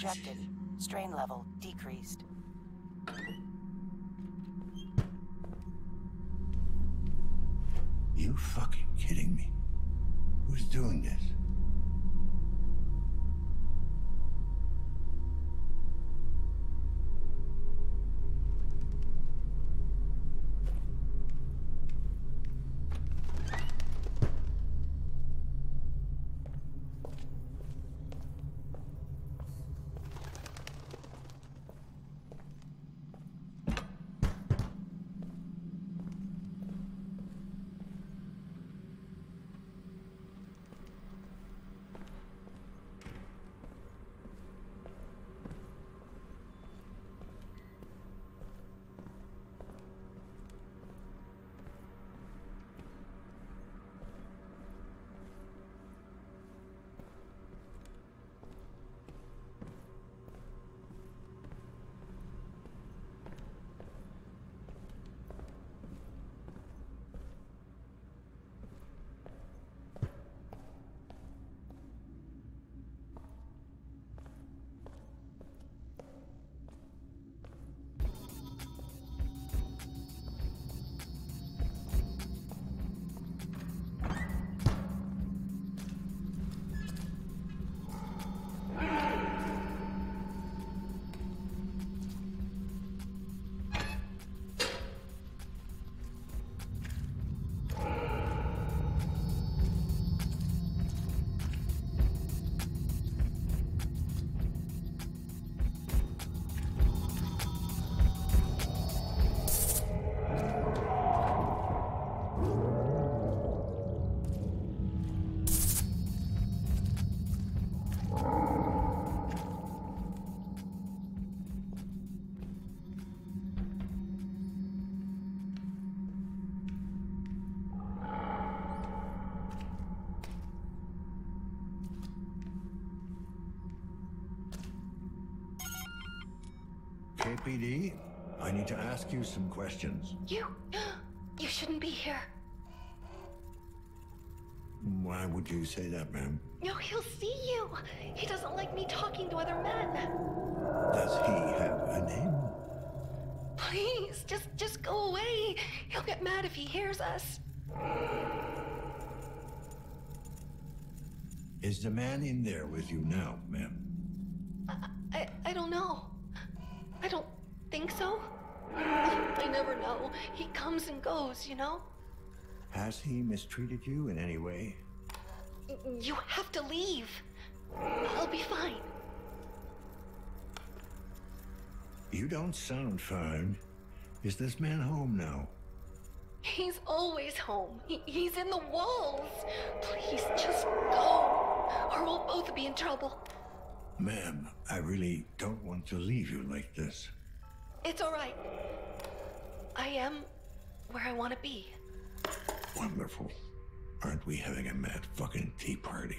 rejected. Strain level decreased. You fucking kidding me? Who's doing this? KPD, I need to ask you some questions. You shouldn't be here. Why would you say that, ma'am? No, he'll see you. He doesn't like me talking to other men. Does he have a name? Please, just go away. He'll get mad if he hears us. Is the man in there with you now, ma'am? I don't know. I don't think so. I never know. He comes and goes, you know? Has he mistreated you in any way? You have to leave. I'll be fine. You don't sound fine. Is this man home now? He's always home. He's in the walls. Please, just go, or we'll both be in trouble. Ma'am, I really don't want to leave you like this. It's all right. I am where I want to be. Wonderful. Aren't we having a mad fucking tea party?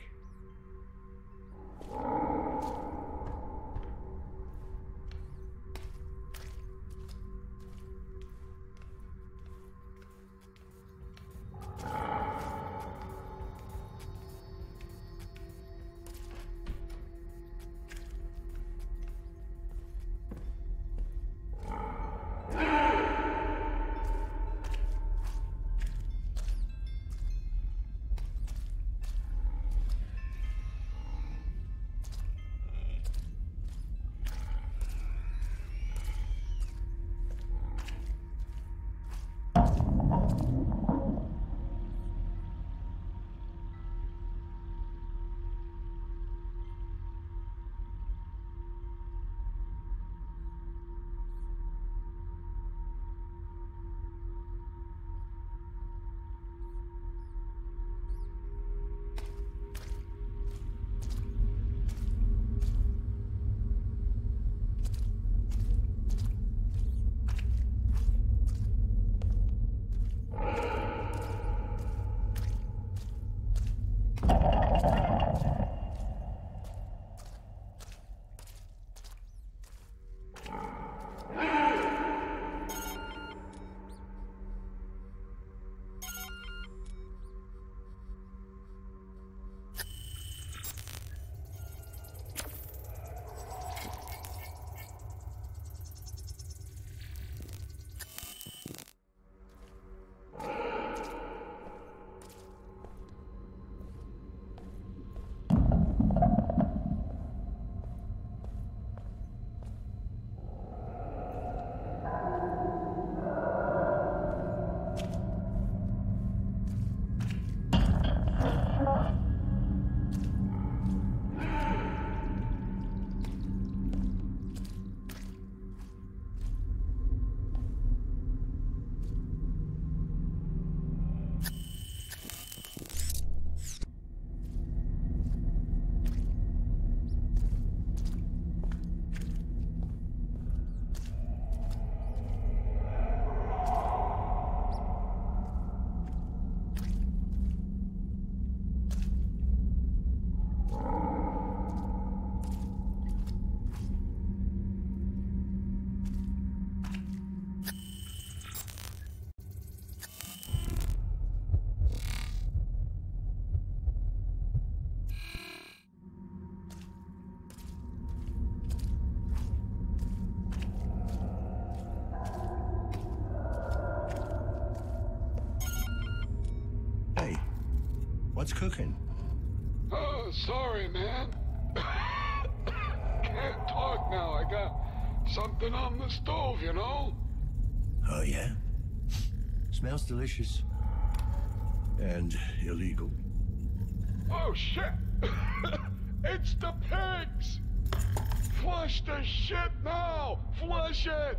What's cooking? Oh, sorry, man. Can't talk now. I got something on the stove, you know? Oh, yeah? Smells delicious. And illegal. Oh, shit! It's the pigs! Flush the shit now! Flush it!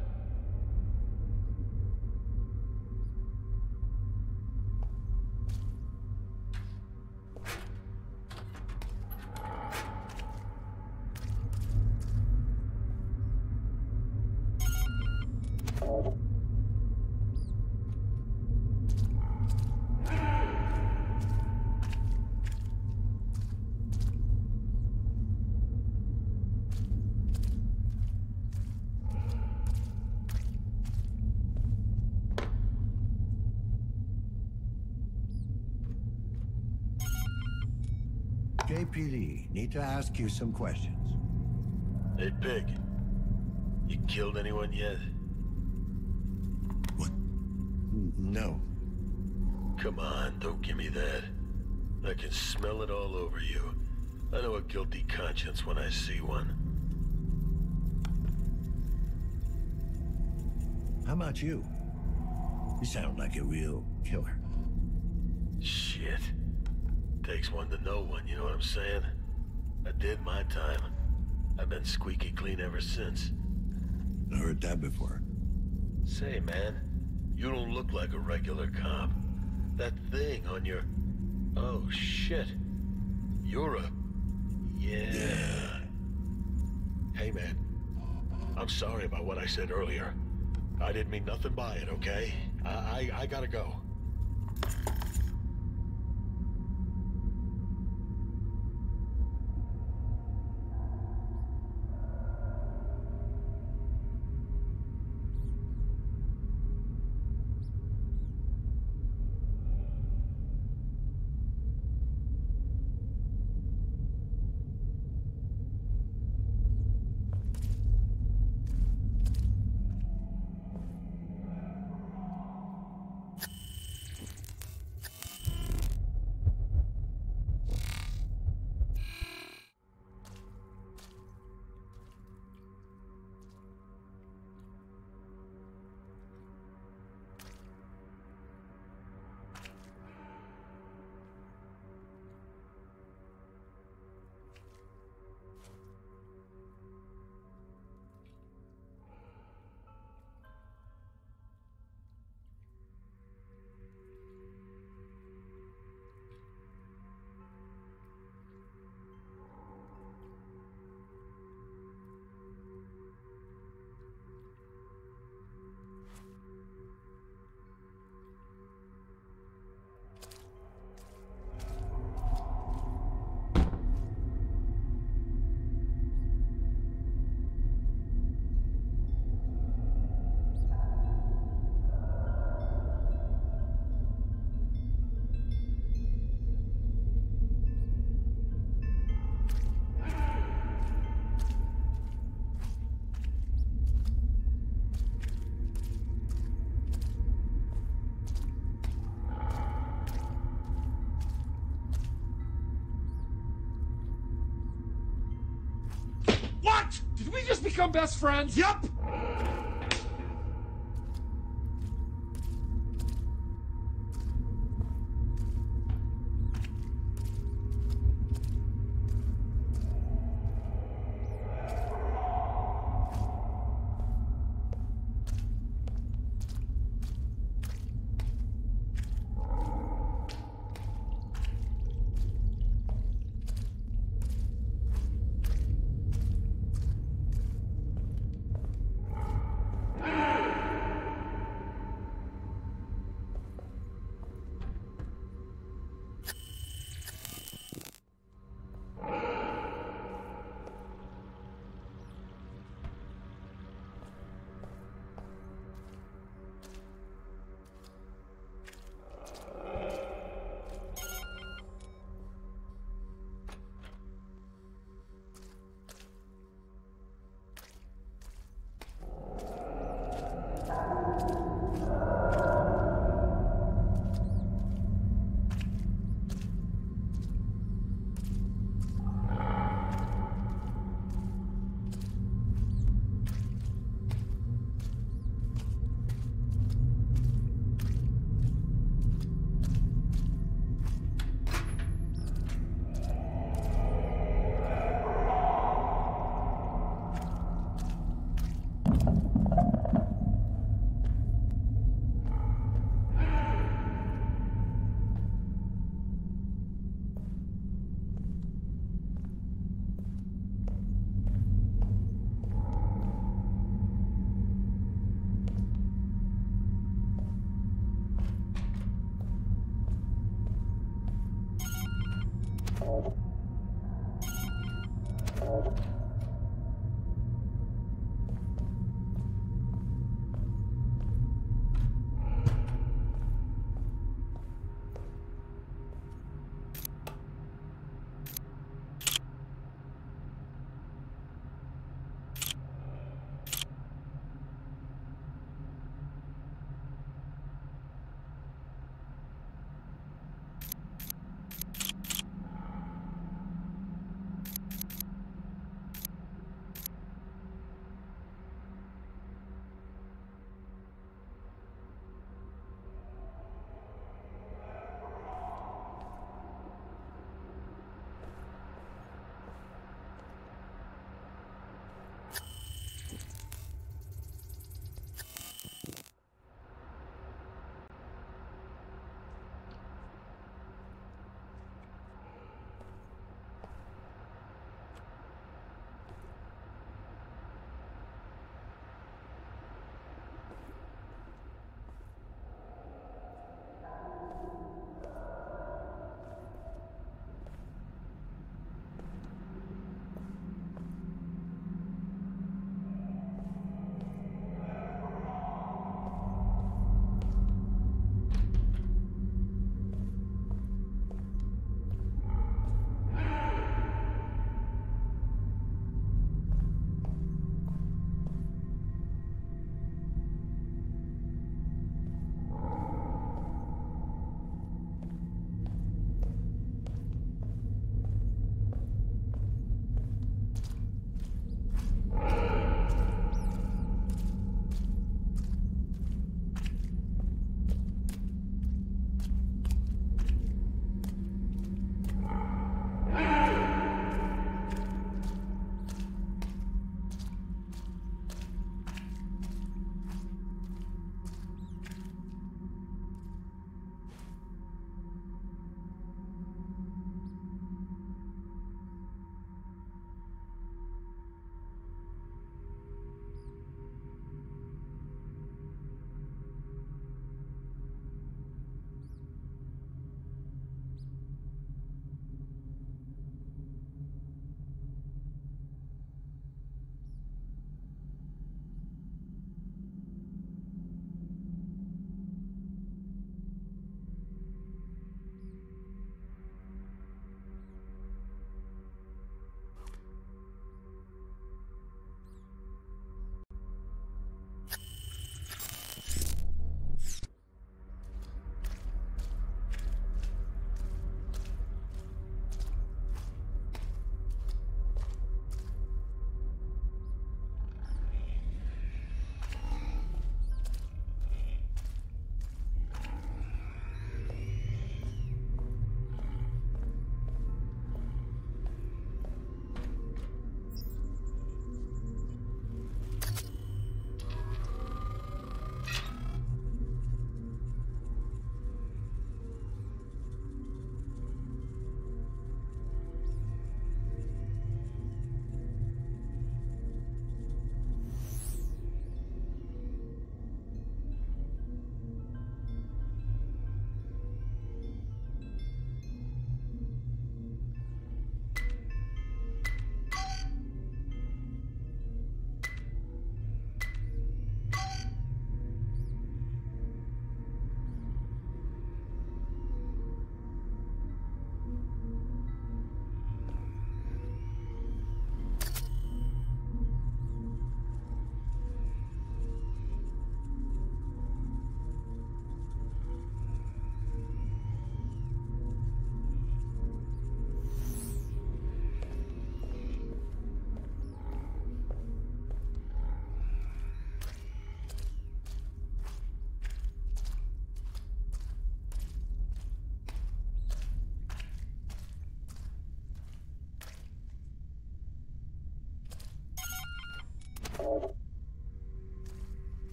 JPD, need to ask you some questions. Hey, Pig. You killed anyone yet? What? No. Come on, don't give me that. I can smell it all over you. I know a guilty conscience when I see one. How about you? You sound like a real killer. Shit. Takes one to know one, you know what I'm saying? I did my time. I've been squeaky clean ever since. I heard that before. Say, man, you don't look like a regular cop. That thing on your... Oh, shit. You're a... Yeah. Hey, man. I'm sorry about what I said earlier. I didn't mean nothing by it, okay? I gotta go. What? Did we just become best friends? Yup!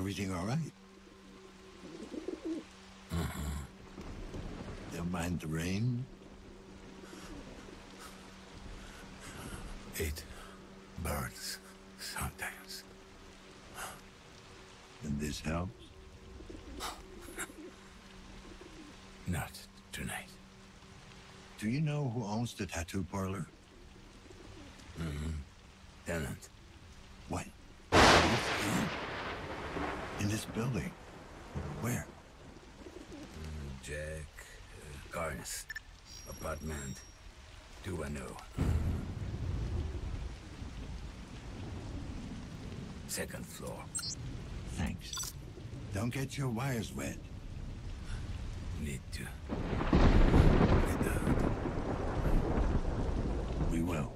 everything all right? Don't mind the rain? It burns sometimes. And this helps? Not tonight. Do you know who owns the tattoo parlor? Tenant. What? In this building? Where? Jack Carnes. Apartment 210. Second floor. Thanks. Don't get your wires wet. Need to get out. We will.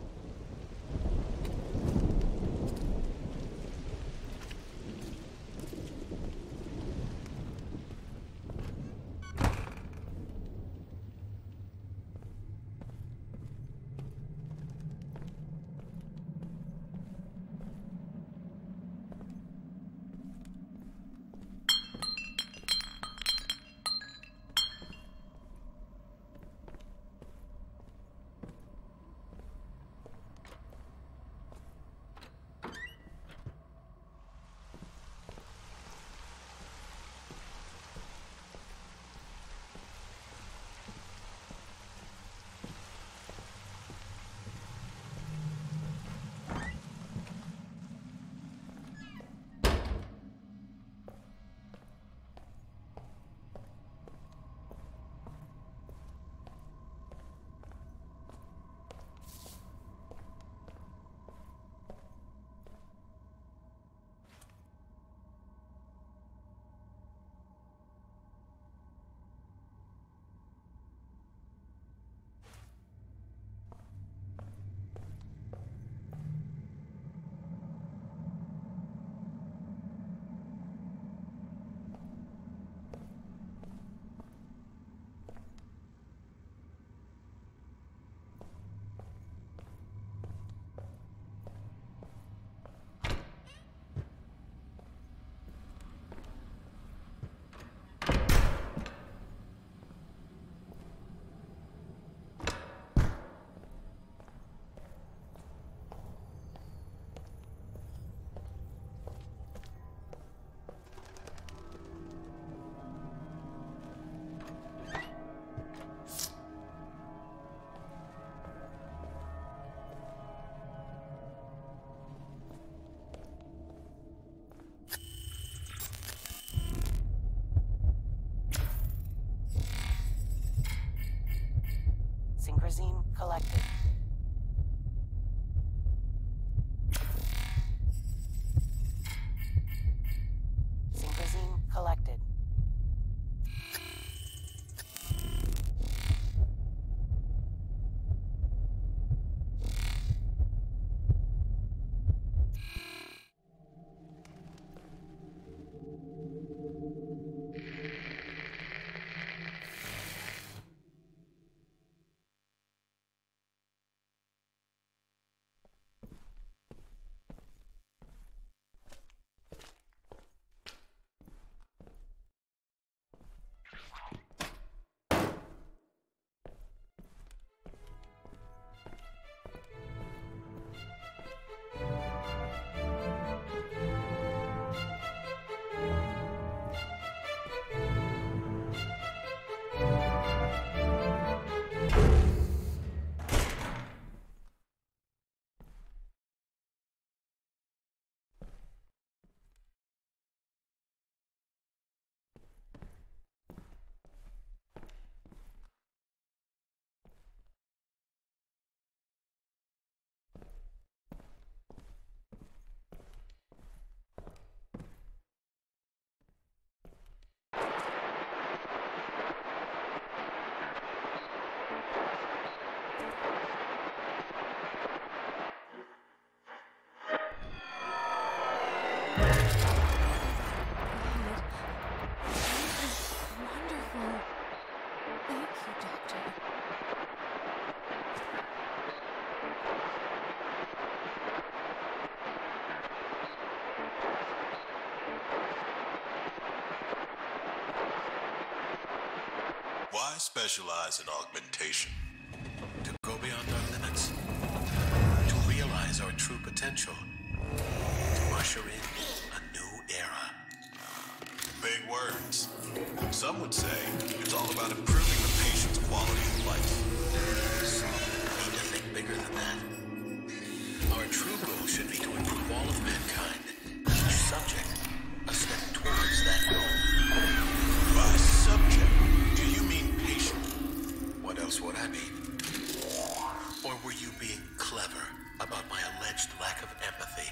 Why specialize in augmentation? To go beyond our limits. To realize our true potential. To usher in a new era. Big words. Some would say it's all about improving the patient's quality of life. Some need to think bigger than that. Our true goal should be to improve all of mankind. Each subject, a step towards that goal. By subject, do you mean patient? What else would I mean? Or were you being clever about my alleged lack of empathy?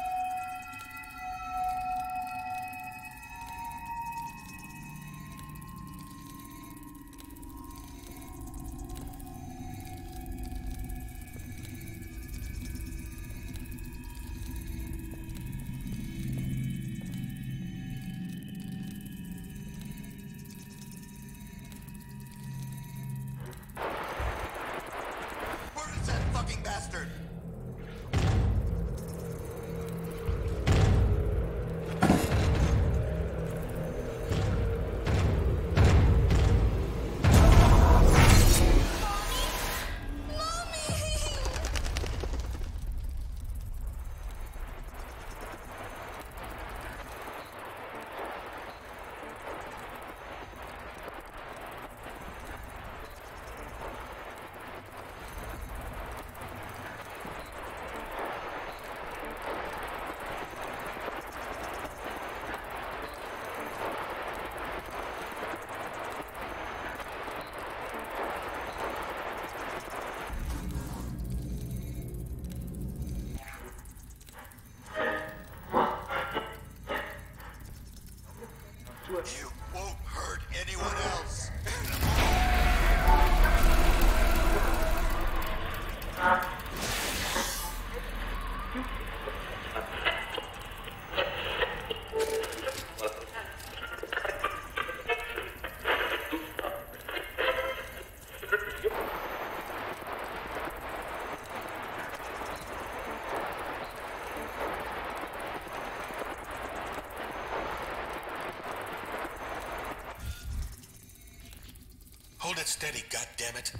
Bastard! You won't hurt anyone else. Hold it steady, goddammit.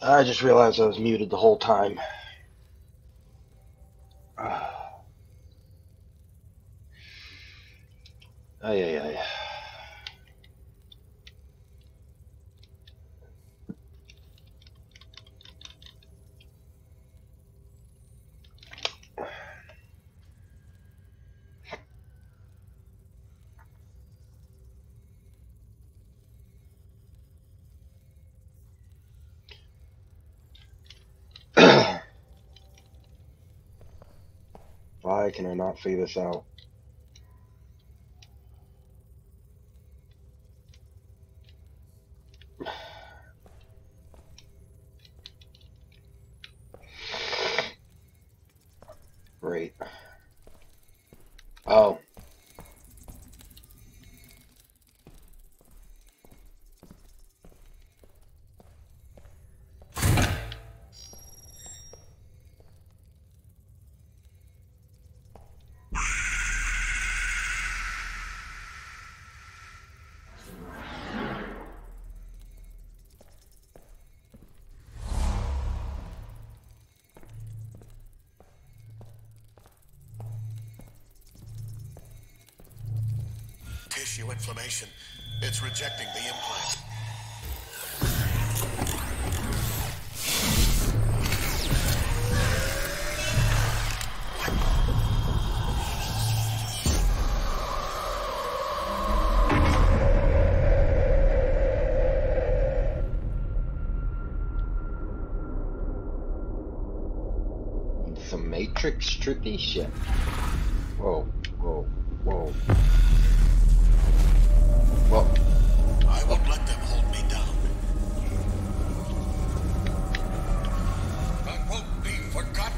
I just realized I was muted the whole time. Ay. Why can I not figure this out? Great. Oh. Tissue inflammation. It's rejecting the implant. Some Matrix trippy shit. Whoa. Well, I won't let them hold me down. I won't be forgotten.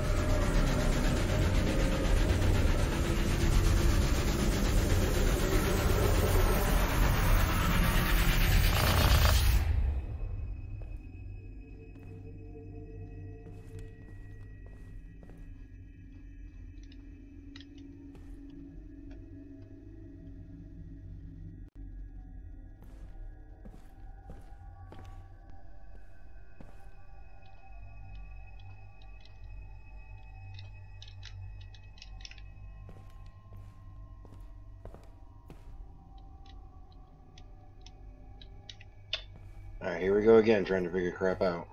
Alright, here we go again, trying to figure crap out.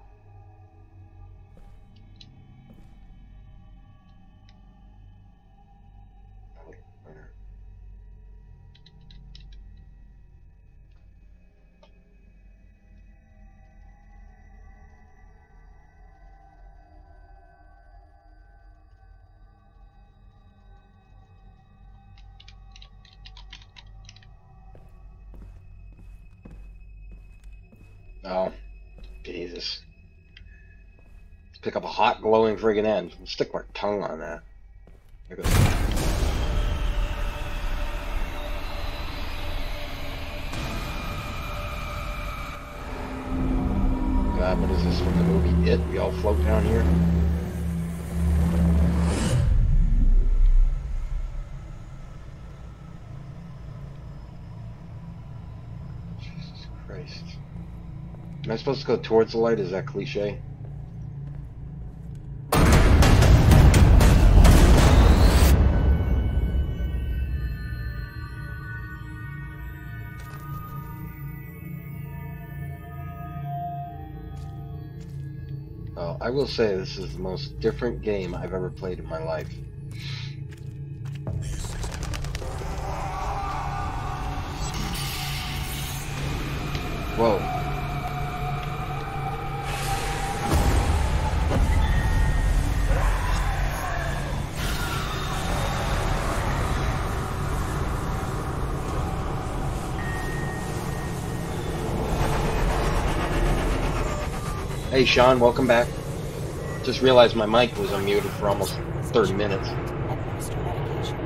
Oh, Jesus. Let's pick up a hot, glowing friggin' end. Let's stick my tongue on that. There goes. God, what is this from the movie It? We all float down here? Jesus Christ. Am I supposed to go towards the light? Is that cliche? Oh, I will say this is the most different game I've ever played in my life. Whoa. Hey Sean, welcome back. Just realized my mic was unmuted for almost 30 minutes. Administer medication.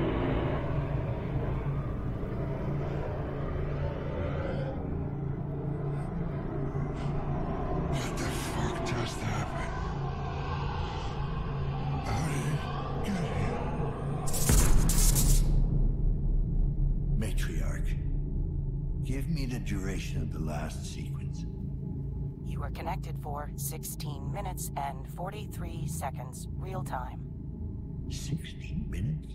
What the fuck just happened? How did it get here? Matriarch, give me the duration of the last sequence. You are connected for 16 minutes and 43 seconds, real time. 16 minutes?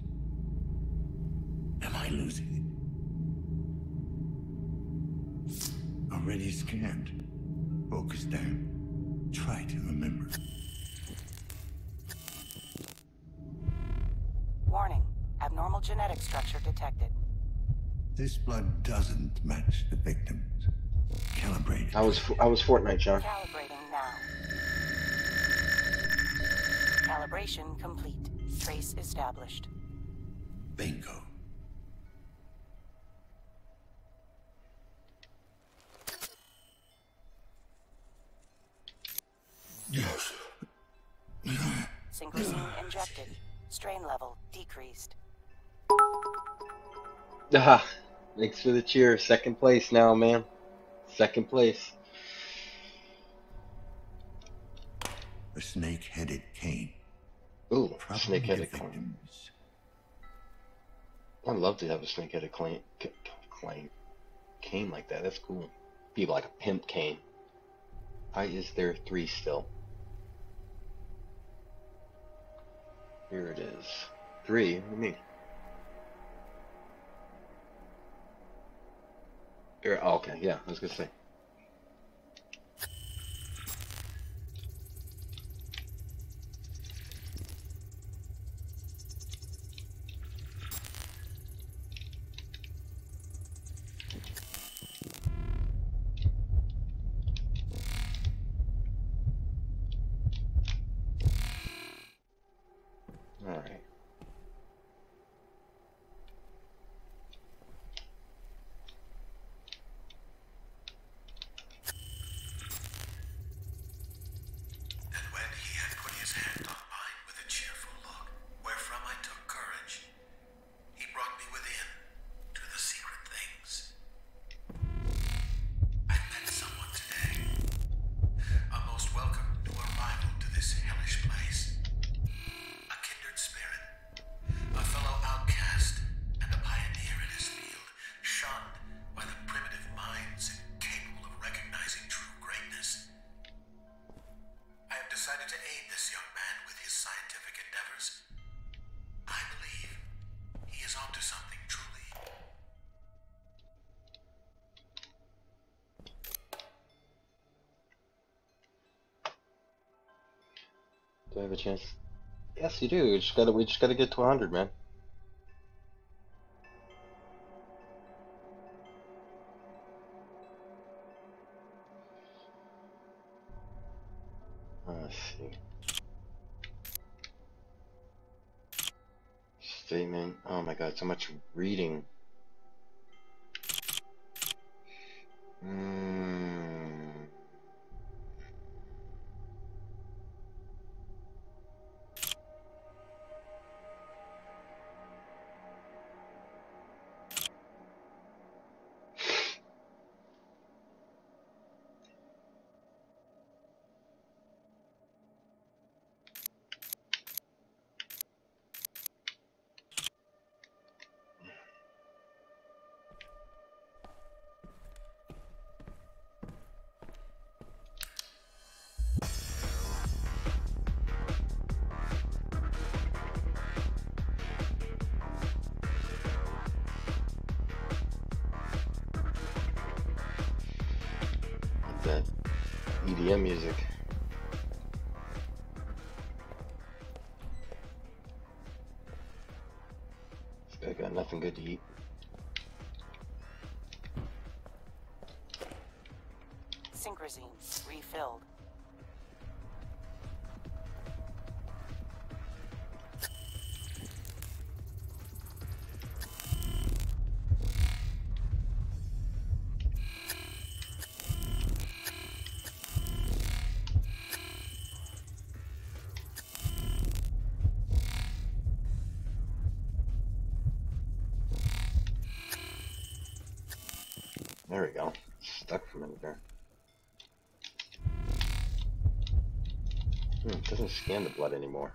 Am I losing it? Already scanned. Focus down. Try to remember. Warning. Abnormal genetic structure detected. This blood doesn't match the victim's. Calibrate it. I was Fortnite, John. Calibrating now. Calibration complete. Trace established. Bingo. Yes. Synchrosine injected. Strain level decreased. Ah, thanks for the cheer. Second place now, man. Second place. A snake-headed cane. Ooh, Probably snake-headed the cane. victims. I'd love to have a snake-headed cane like that. That's cool. Be like a pimp cane. Why is there 3 still? Here it is. 3? What do you mean? Here, oh, okay, yeah, I was gonna say. All right. And when he had put his hand on mine with a cheerful look, wherefrom I took courage, he brought me within to the secret things. I met someone today, a most welcome new arrival to this hellish place. A kindred spirit, a fellow outcast, and a pioneer in his field, shunned by the primitive minds incapable of recognizing true greatness. I have decided to aid this young man with his scientific endeavors. I believe he is onto something truly. Do I have a chance? Yes, you do. We just gotta get to 100, man. Let's see. Statement. Oh my god, so much reading. That EDM music. This guy got nothing good to eat. Synchrosine refilled. There we go. Stuck for a minute there. It doesn't scan the blood anymore.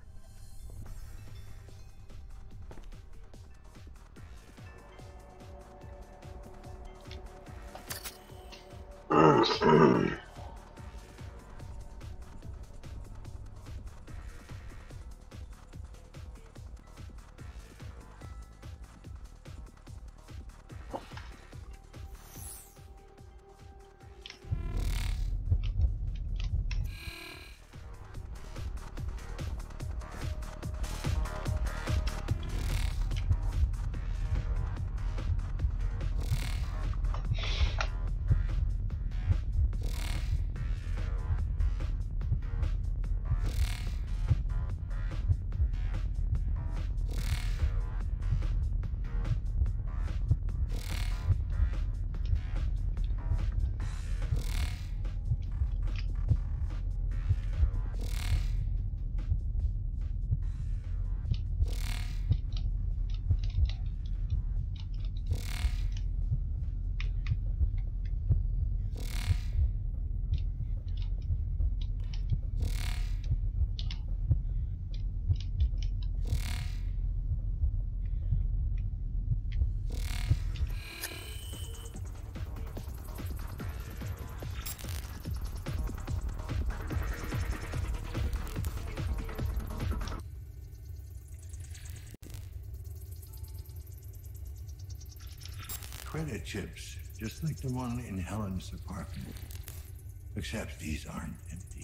credit chips, just like the one in Helen's apartment. Except these aren't empty.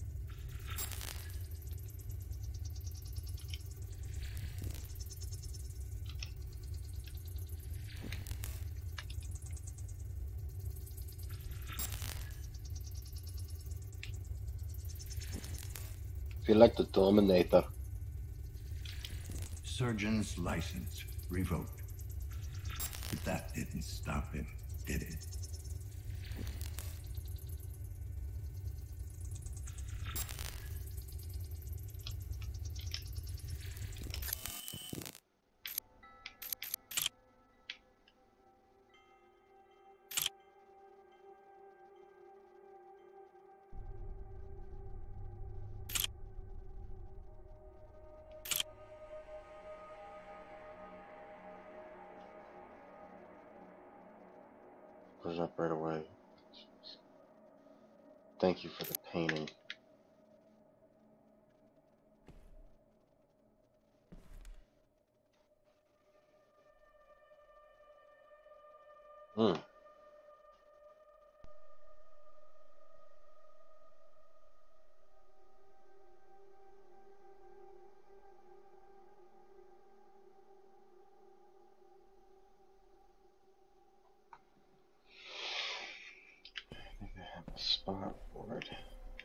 Feel like the Terminator. Surgeon's license revoked. But that didn't stop him, did it? Put it up right away. Thank you for the painting. I think I have a spot for it.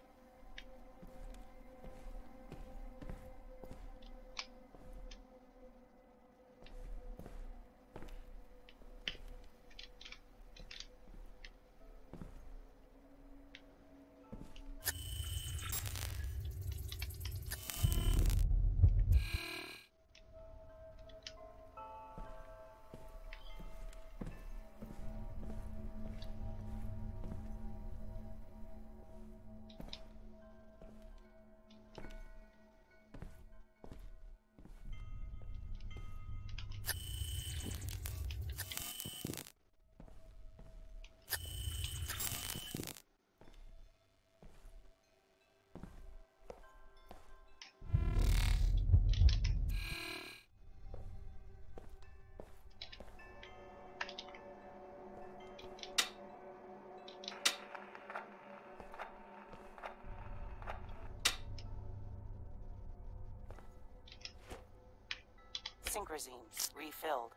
Synchrosines refilled.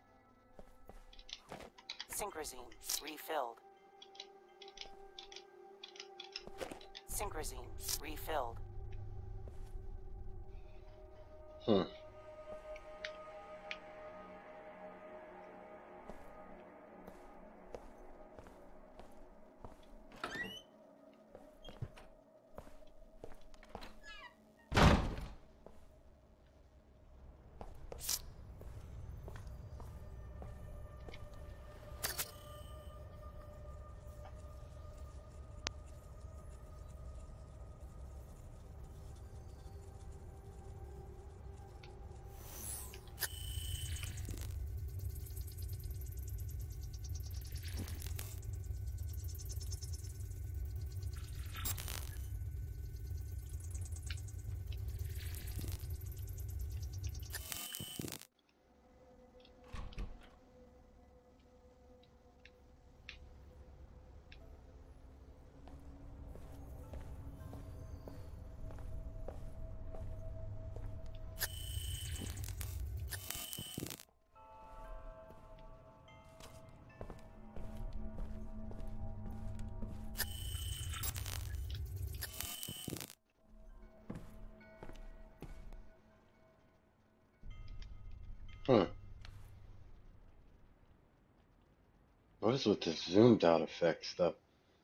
Synchrosines refilled. Synchrosines refilled. What is with this zoomed out effect stuff?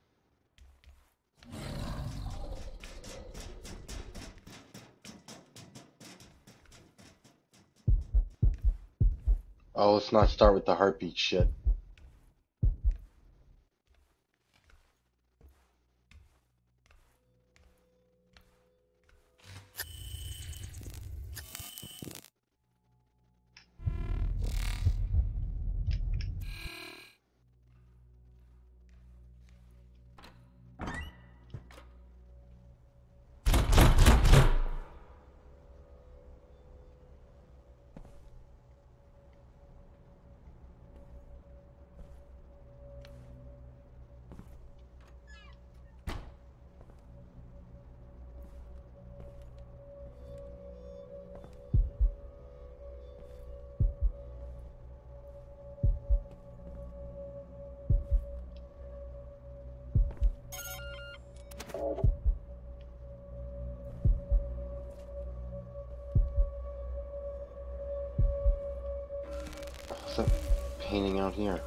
Oh, let's not start with the heartbeat shit. painting out here?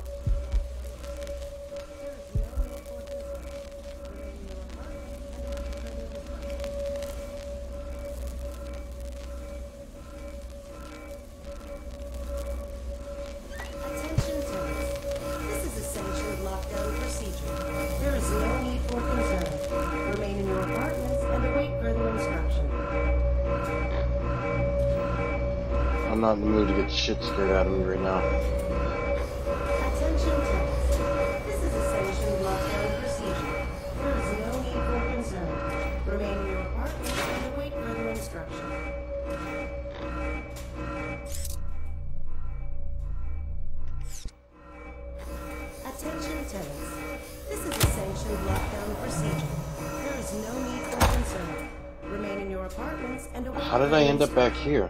I'm not in the mood to get the shit scared out of me right now. Attention tenants. This is a sanctioned lockdown procedure. There is no need for concern. Remain in your apartment and await further instruction. Attention tenants. This is a sanctioned lockdown procedure. There is no need for concern. Remain in your apartments and await How did I end up back here?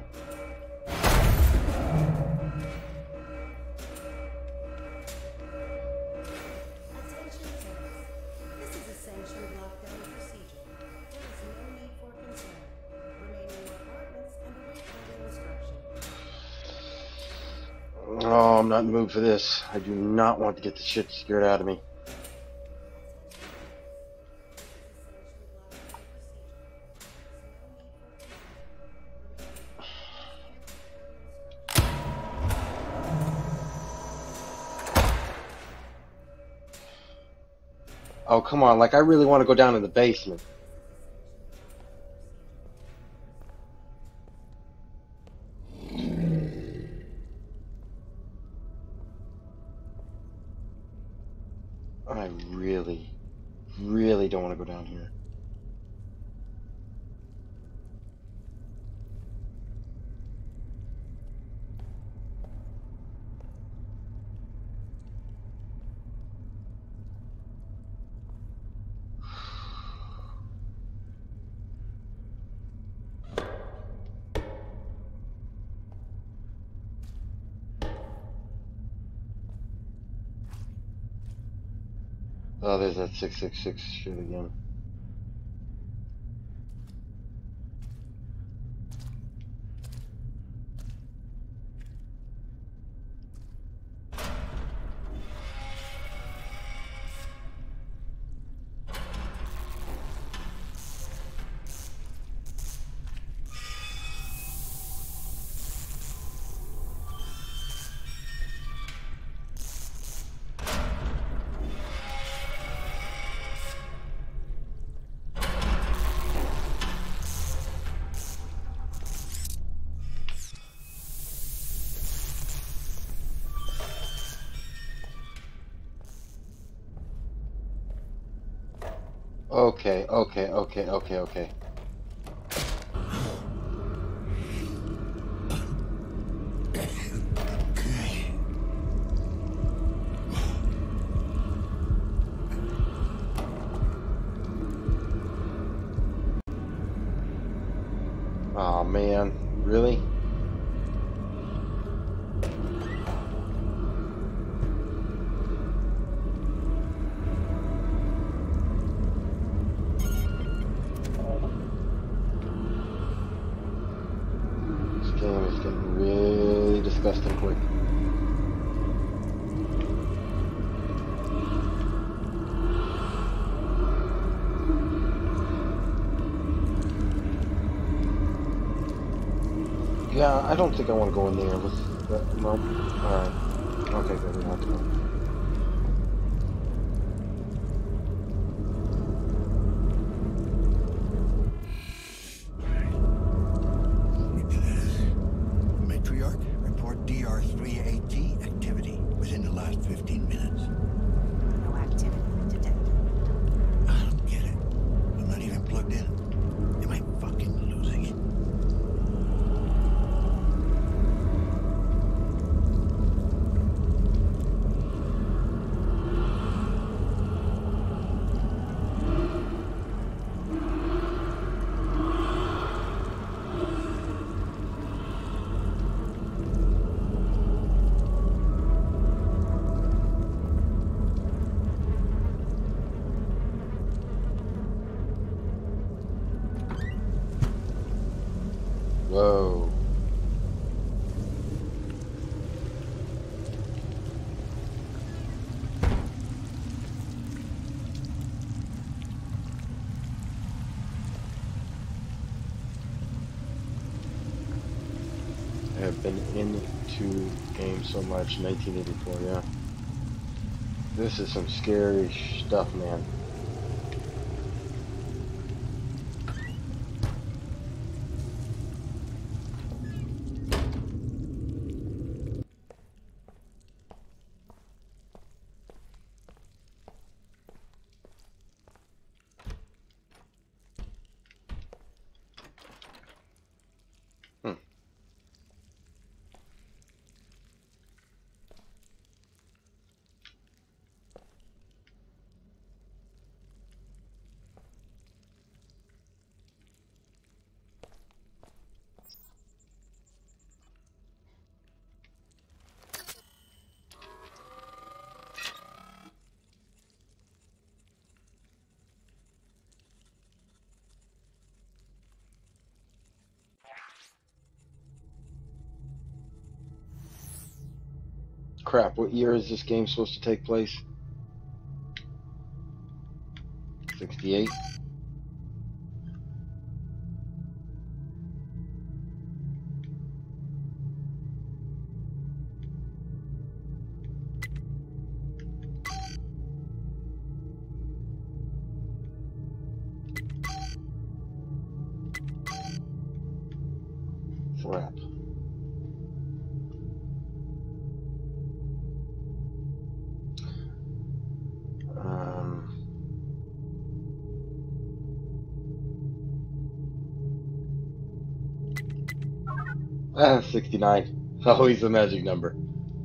Oh, I'm not in the mood for this. I do not want to get the shit scared out of me. Oh, come on. Like, I really want to go down in the basement. I really don't want to go down here. Oh, there's that 666 shit again. Okay. Oh man, really? Disgusting quick. Yeah, I don't think I want to go in there with that. No. Alright. Okay, good. We have to go. Whoa. have been into games so much. 1984, yeah. This is some scary stuff, man. Crap, what year is this game supposed to take place? 68? Crap. Um... 69. Always the magic number.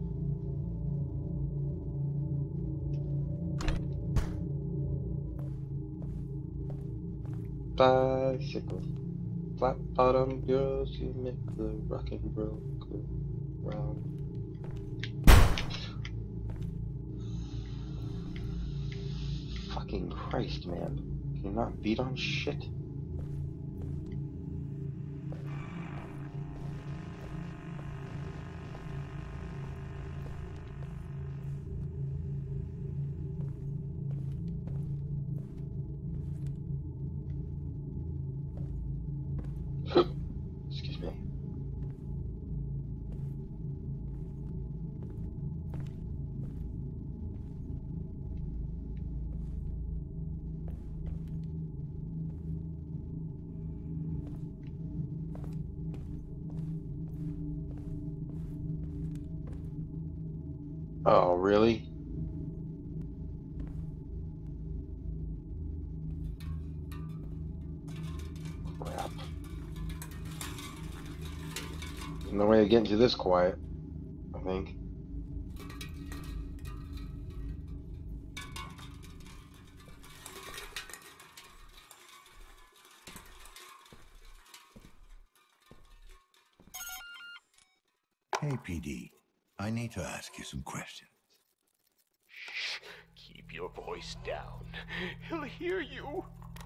Bicycle. Flat bottom girls, you make the rock and roll go round. Fucking Christ, man. Can you not beat on shit? Excuse me. Oh, really? Crap. There's no way of getting to this quiet, I think. Hey, PD. I need to ask you some questions. Shh. Keep your voice down. He'll hear you.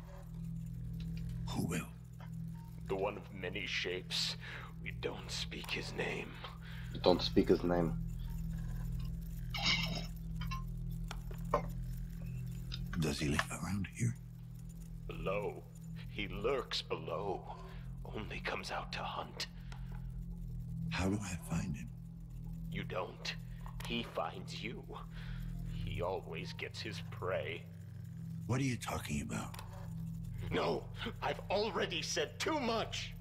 Who will? The one of many shapes. We don't speak his name. Don't speak his name. Does he live around here? Below. He lurks below. Only comes out to hunt. How do I find him? You don't. He finds you. He always gets his prey. What are you talking about? No, I've already said too much.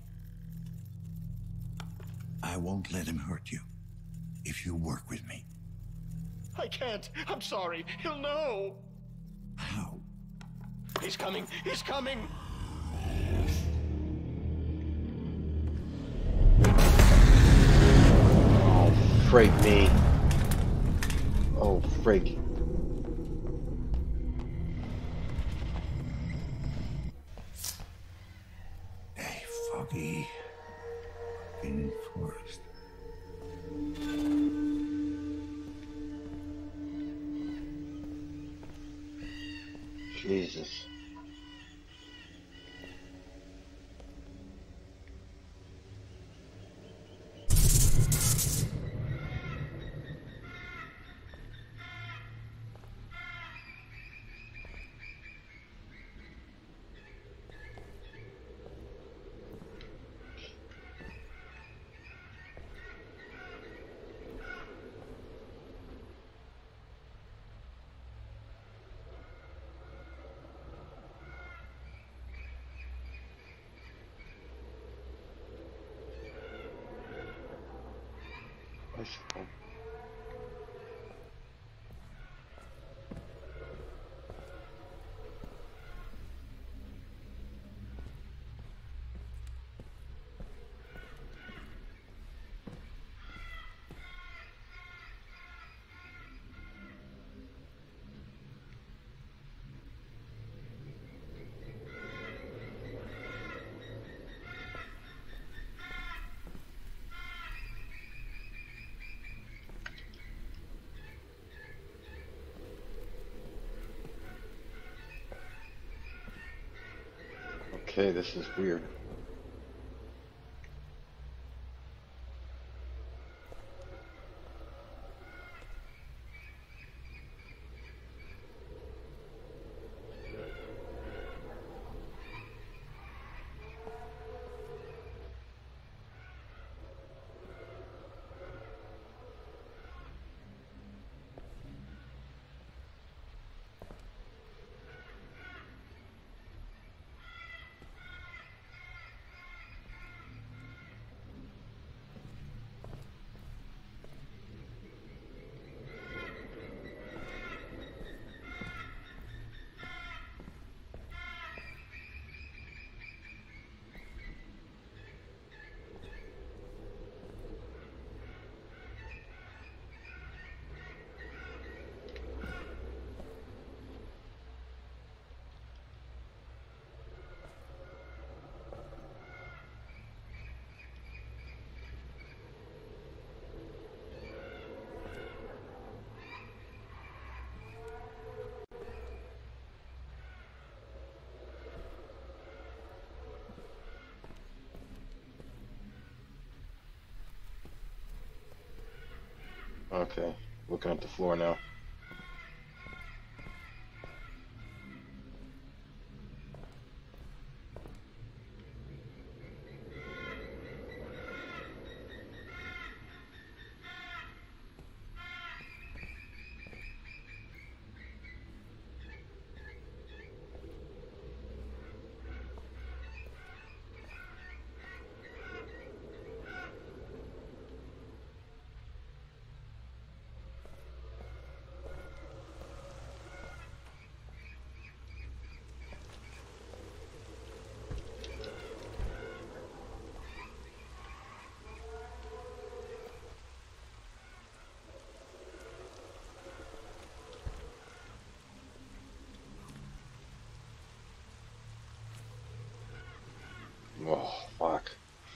I won't let him hurt you. If you work with me. I can't. I'm sorry. He'll know. How? He's coming. He's coming. Oh, frig me. Oh, frig. A foggy in forest. Jesus. Bicycle. Okay, this is weird. Okay, looking at the floor now. Oh, fuck.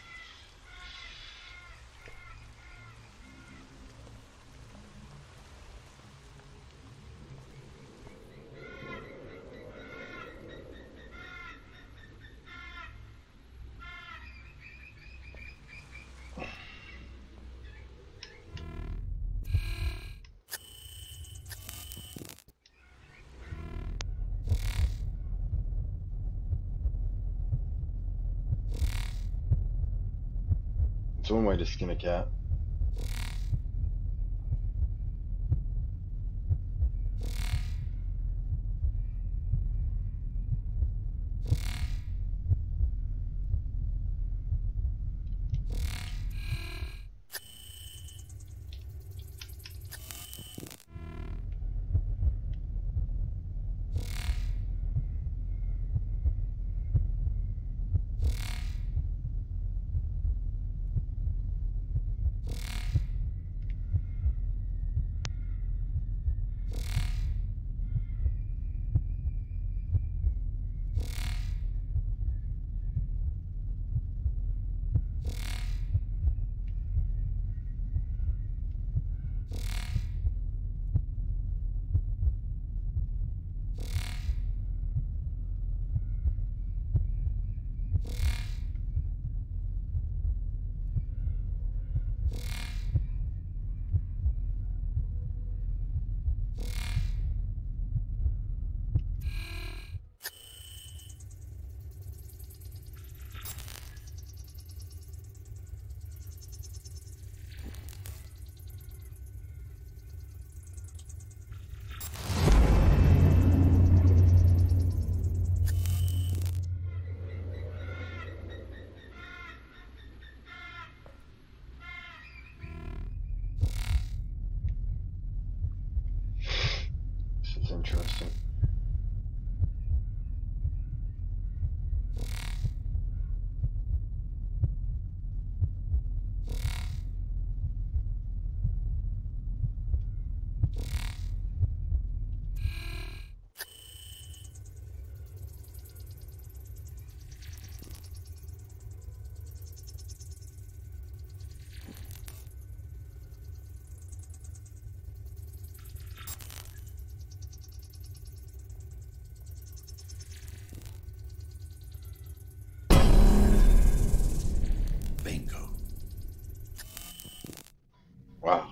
It's one way to skin a cat. Interesting. Bingo. Wow.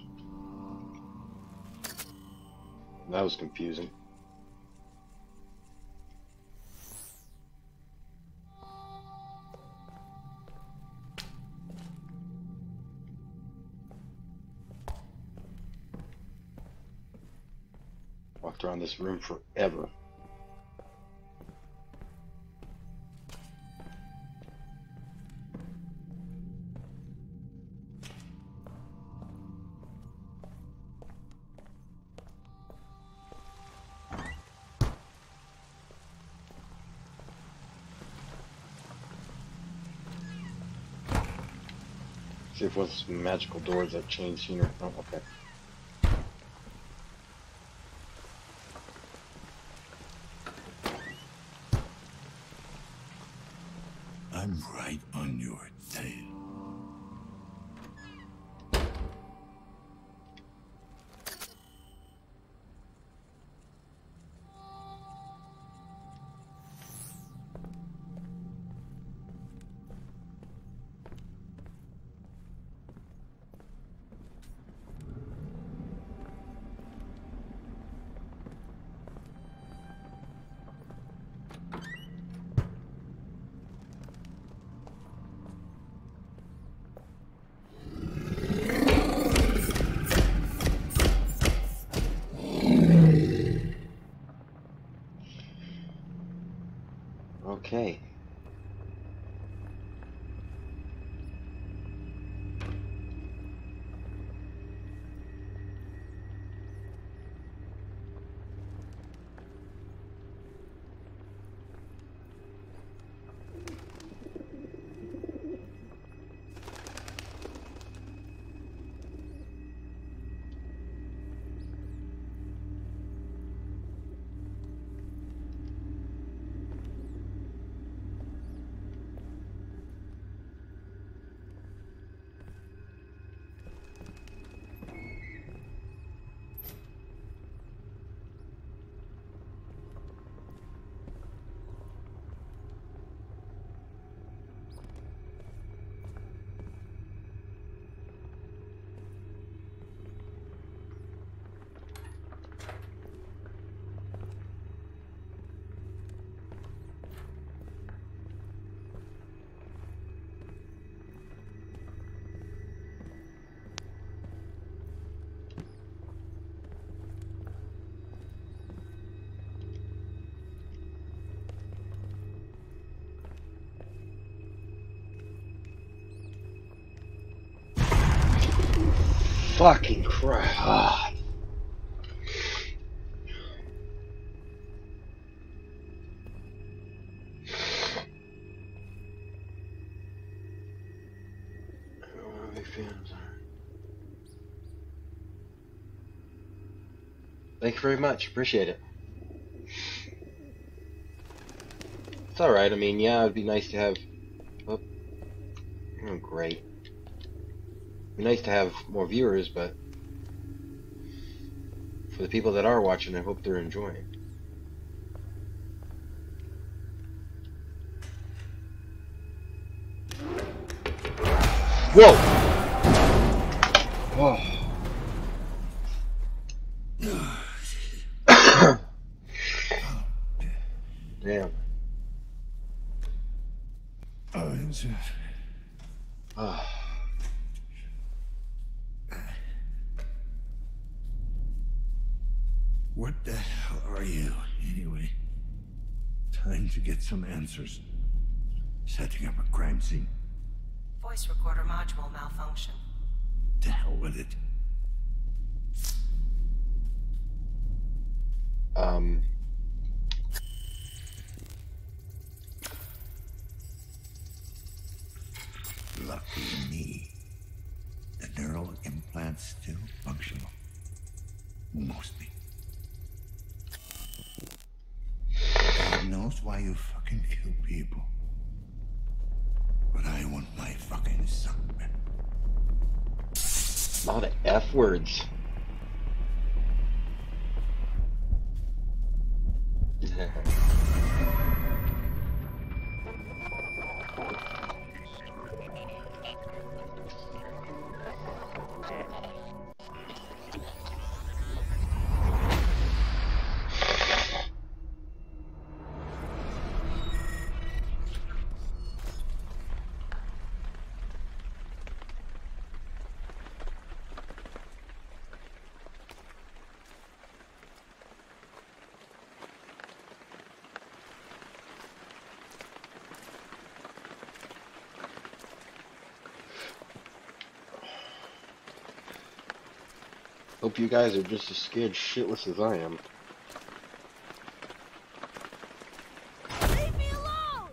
That was confusing. Walked around this room forever. See if what's magical doors that change scenery. Oh, okay. I'm right on your tail. Okay. Fucking crap. Ah. I don't know what big fans are. Thank you very much. Appreciate it. It's alright. I mean, yeah, it'd be nice to have... Oh, great. It'd be nice to have more viewers, but for the people that are watching, I hope they're enjoying. Whoa! Whoa. Damn. What the hell are you, anyway? Time to get some answers. Setting up a crime scene. Voice recorder module malfunction. To hell with it. Lucky me. The neural implant's still functional. Mostly. God knows why you fucking kill people. But I want my fucking son back. A lot of F words. Hope you guys are just as scared shitless as I am. Leave me alone!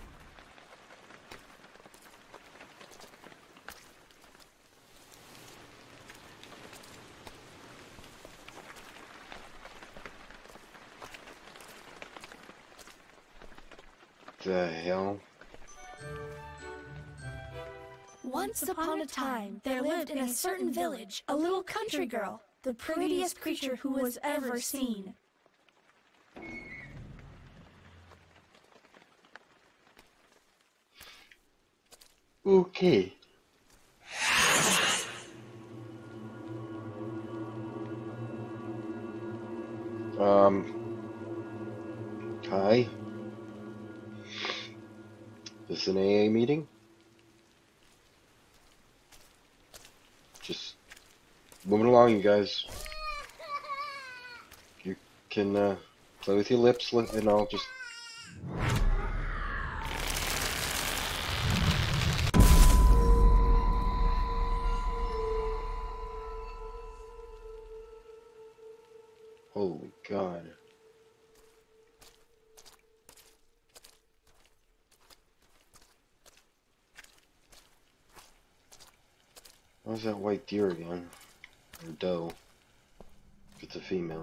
The hell? Once upon a time, there lived in a certain village a little country girl, the prettiest creature who was ever seen. Okay. Hi. This an AA meeting? Just moving along, you guys. You can play with your lips, and I'll just. Holy God. How's that white deer again? Or doe. If it's a female.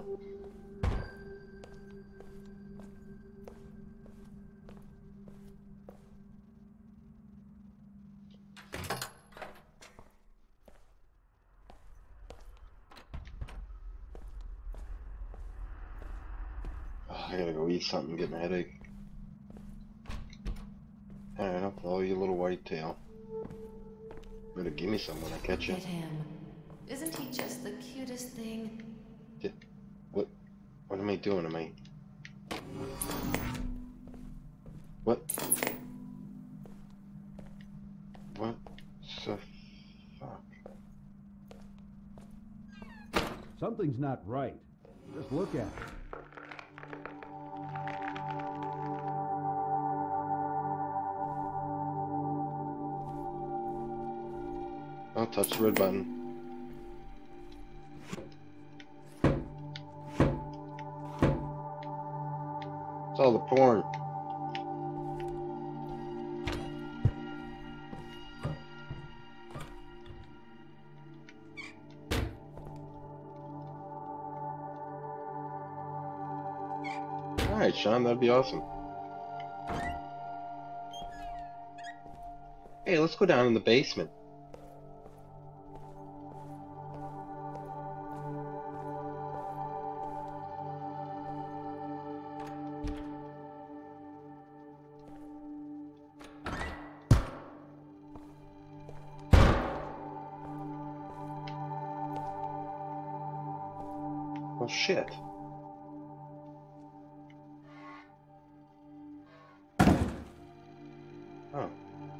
Oh, I gotta go eat something, get a headache. Alright, I'll follow your little white tail. Better give me some when I catch you. Look at him. Isn't he just the cutest thing? Yeah. What am I doing? Am I... What? What the fuck? Something's not right. Just look at it. I'll touch the red button. It's all the porn. Alright, Sean, that'd be awesome. Hey, let's go down in the basement. Oh shit. Oh.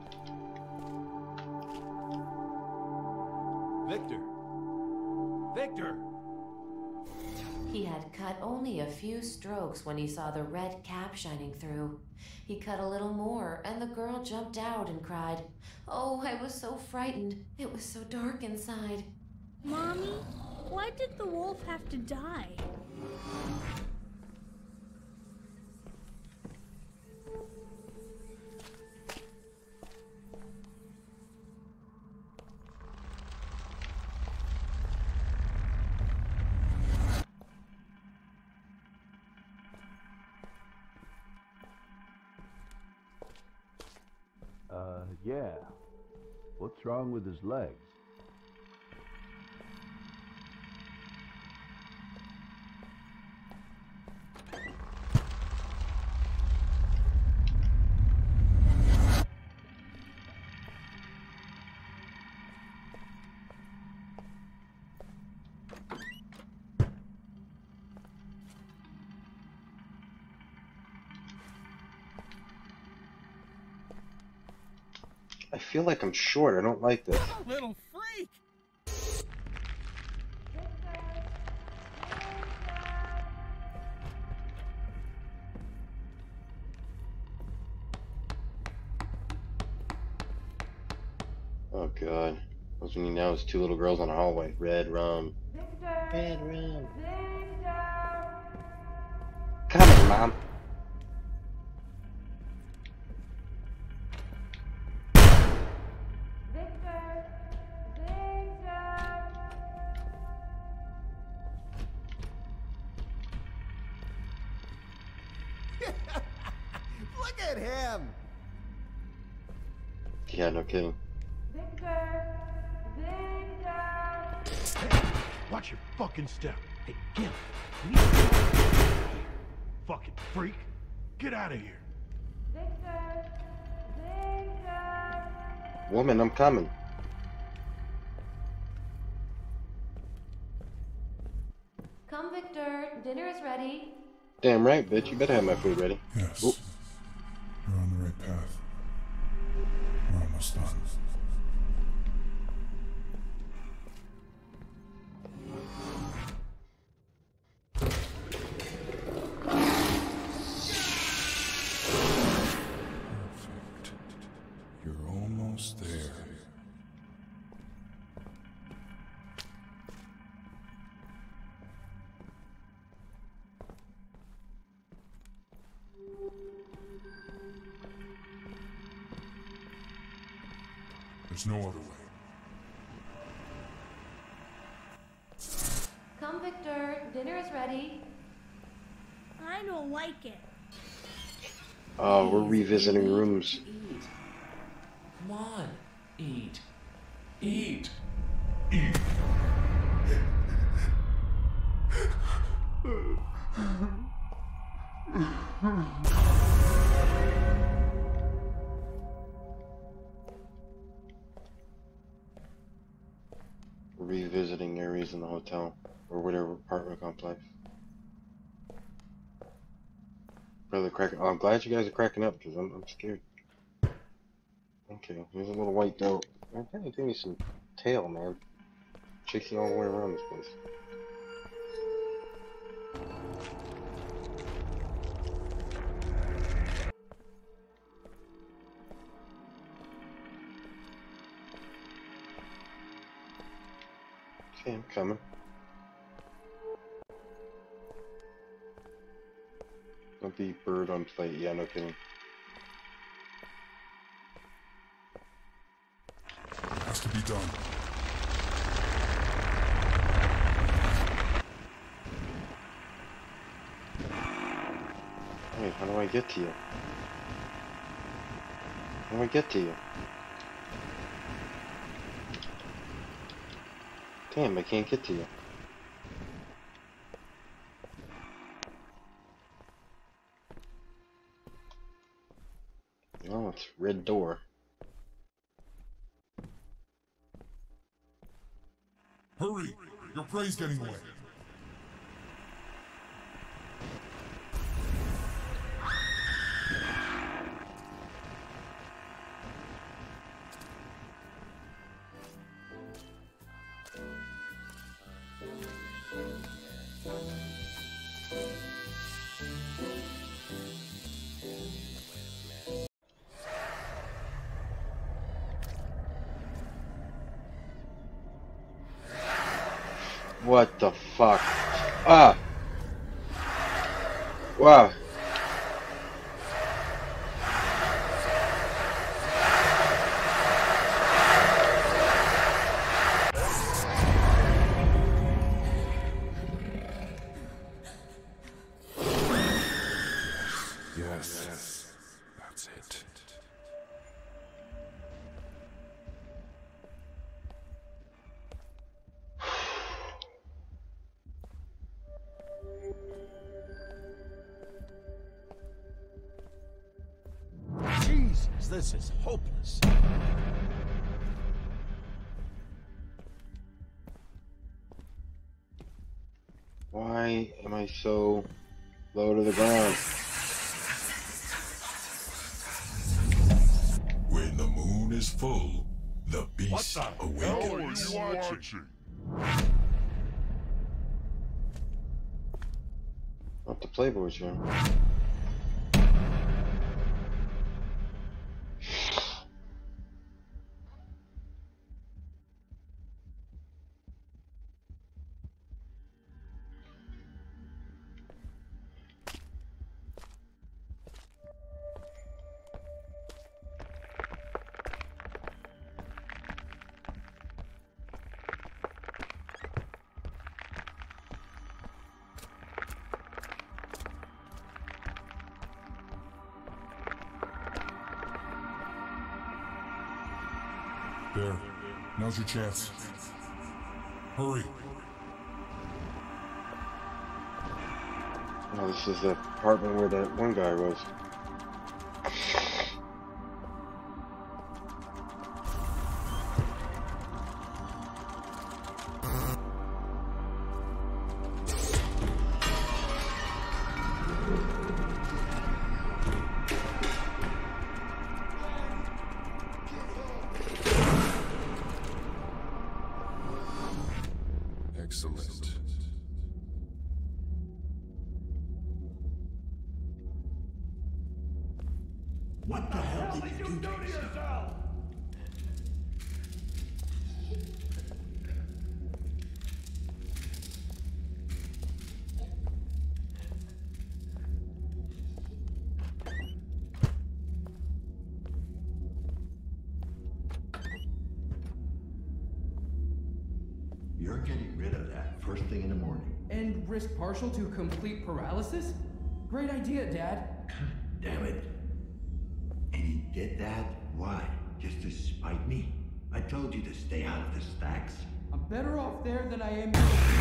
Victor! Victor! He had cut only a few strokes when he saw the red cap shining through. He cut a little more, and the girl jumped out and cried, "Oh, I was so frightened. It was so dark inside." Mommy, why did the wolf have to die? Yeah. What's wrong with his legs? I feel like I'm short. I don't like this. Little freak! Oh god. Those when you know it's two little girls on a hallway. Red rum. Red rum. Come on, Mom. Look at him! Yeah, no kidding. Hey, watch your fucking step. Hey, Gil. Fucking freak. Get out of here. Woman, I'm coming. Come, Victor. Dinner is ready. Damn right, bitch. You better have my food ready. Yes. Ooh. You're on the right path. We're almost done. Perfect. You're almost there. There's no other way. Come, Victor. Dinner is ready. I don't like it. Oh, we're revisiting rooms. Eat. Come on. Eat. Eat. Revisiting areas in the hotel or whatever apartment complex. Brother cracking. Oh, I'm glad you guys are cracking up because I'm scared. Okay, here's a little white doe. Man, kind of give me some tail, man. Chasing all the way around this place. Okay, I'm coming. Don't be bird on plate. Yeah, no kidding. Has to be done. Wait, how do I get to you? How do I get to you? Damn, I can't get to you. Oh, it's red door. Hurry! Your prey's getting away. What the fuck? Ah! Wow. Yes. That's it. Jesus, this is hopeless. Why am I so low to the ground? When the moon is full, the beast awakens. What are you watching? Up the Playboy show. There. Now's your chance. Hurry. Oh, this is the apartment where that one guy was. Excellent. What the hell did you do to yourself? You're getting rid of that first thing in the morning. And risk partial to complete paralysis? Great idea, Dad. Damn it. And he did that? Why? Just to spite me? I told you to stay out of the stacks. I'm better off there than I am.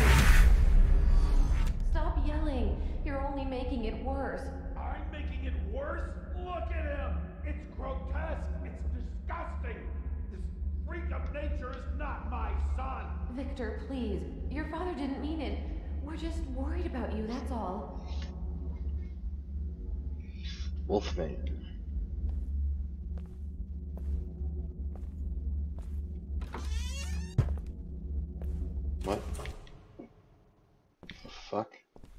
Stop yelling. You're only making it worse. I'm making it worse? Look at him! It's grotesque! It's disgusting! This freak of nature is not my son! Victor, please. Your father didn't mean it. We're just worried about you, that's all. Wolfman. What? The fuck?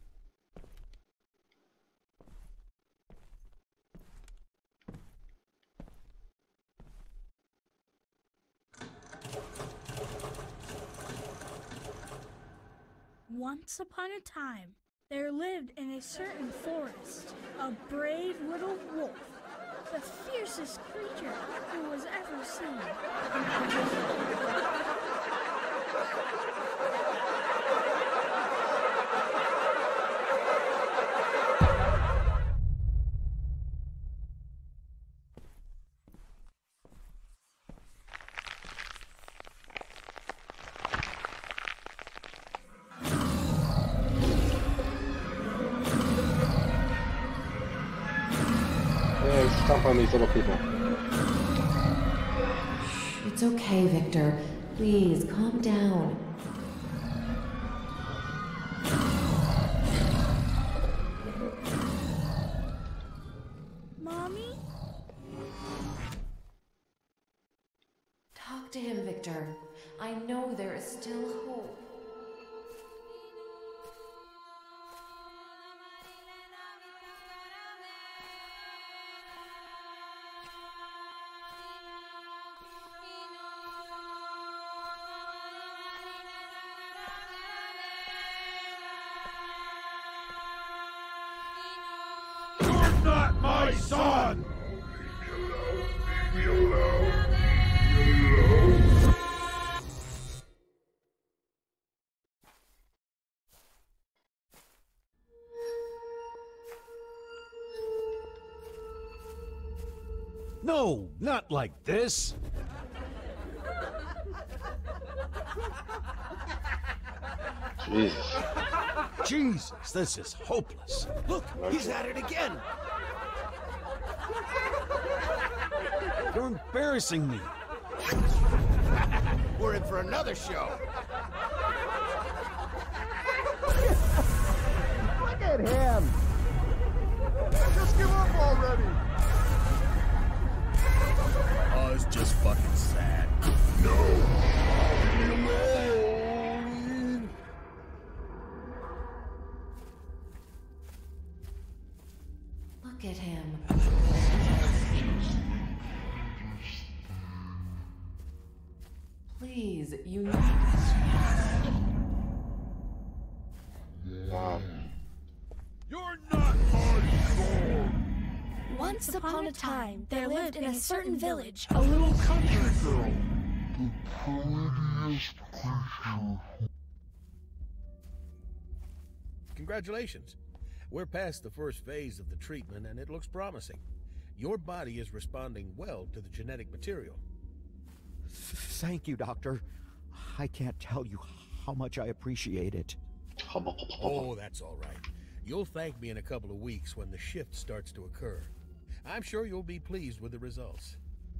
Once upon a time, there lived in a certain forest a brave little wolf, the fiercest creature who was ever seen. Stomp on these little people. It's okay, Victor. Please, calm down. Mommy? Talk to him, Victor. I know there is still hope. Not my son! Leave me alone. Leave me alone. No, not like this. Jesus. Jesus, this is hopeless. Look, he's at it again. You're embarrassing me. We're in for another show. Look at him! Just give up already. Oh, it's just fucking sad. No. Look at him. Please, you need Wow. You're not hardcore. Once upon a time, there lived in a certain village a little country girl. Congratulations. We're past the first phase of the treatment and it looks promising. Your body is responding well to the genetic material. Thank you, Doctor. I can't tell you how much I appreciate it. Oh, that's all right. You'll thank me in a couple of weeks when the shift starts to occur. I'm sure you'll be pleased with the results.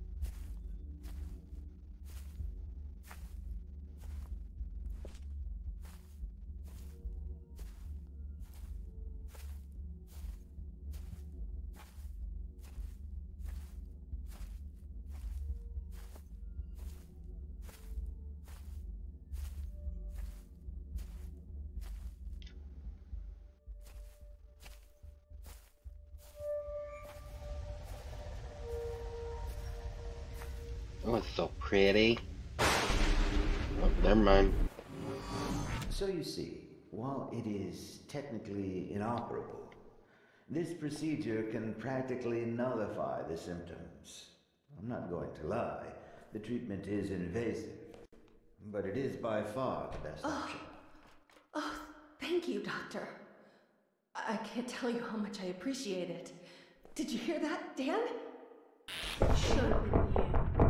Oh, it's so pretty. Oh, never mind. So you see, while it is technically inoperable, this procedure can practically nullify the symptoms. I'm not going to lie, the treatment is invasive, but it is by far the best option. Oh, thank you, Doctor. I can't tell you how much I appreciate it. Did you hear that, Dan? Should have been you.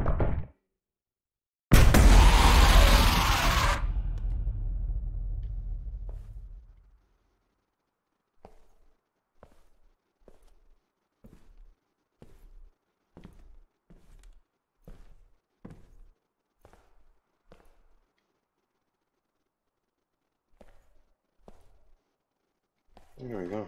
There we go.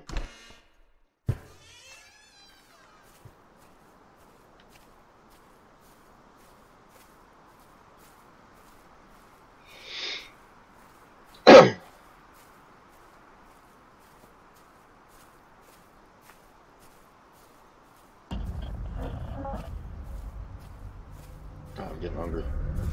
Oh, I'm getting hungry.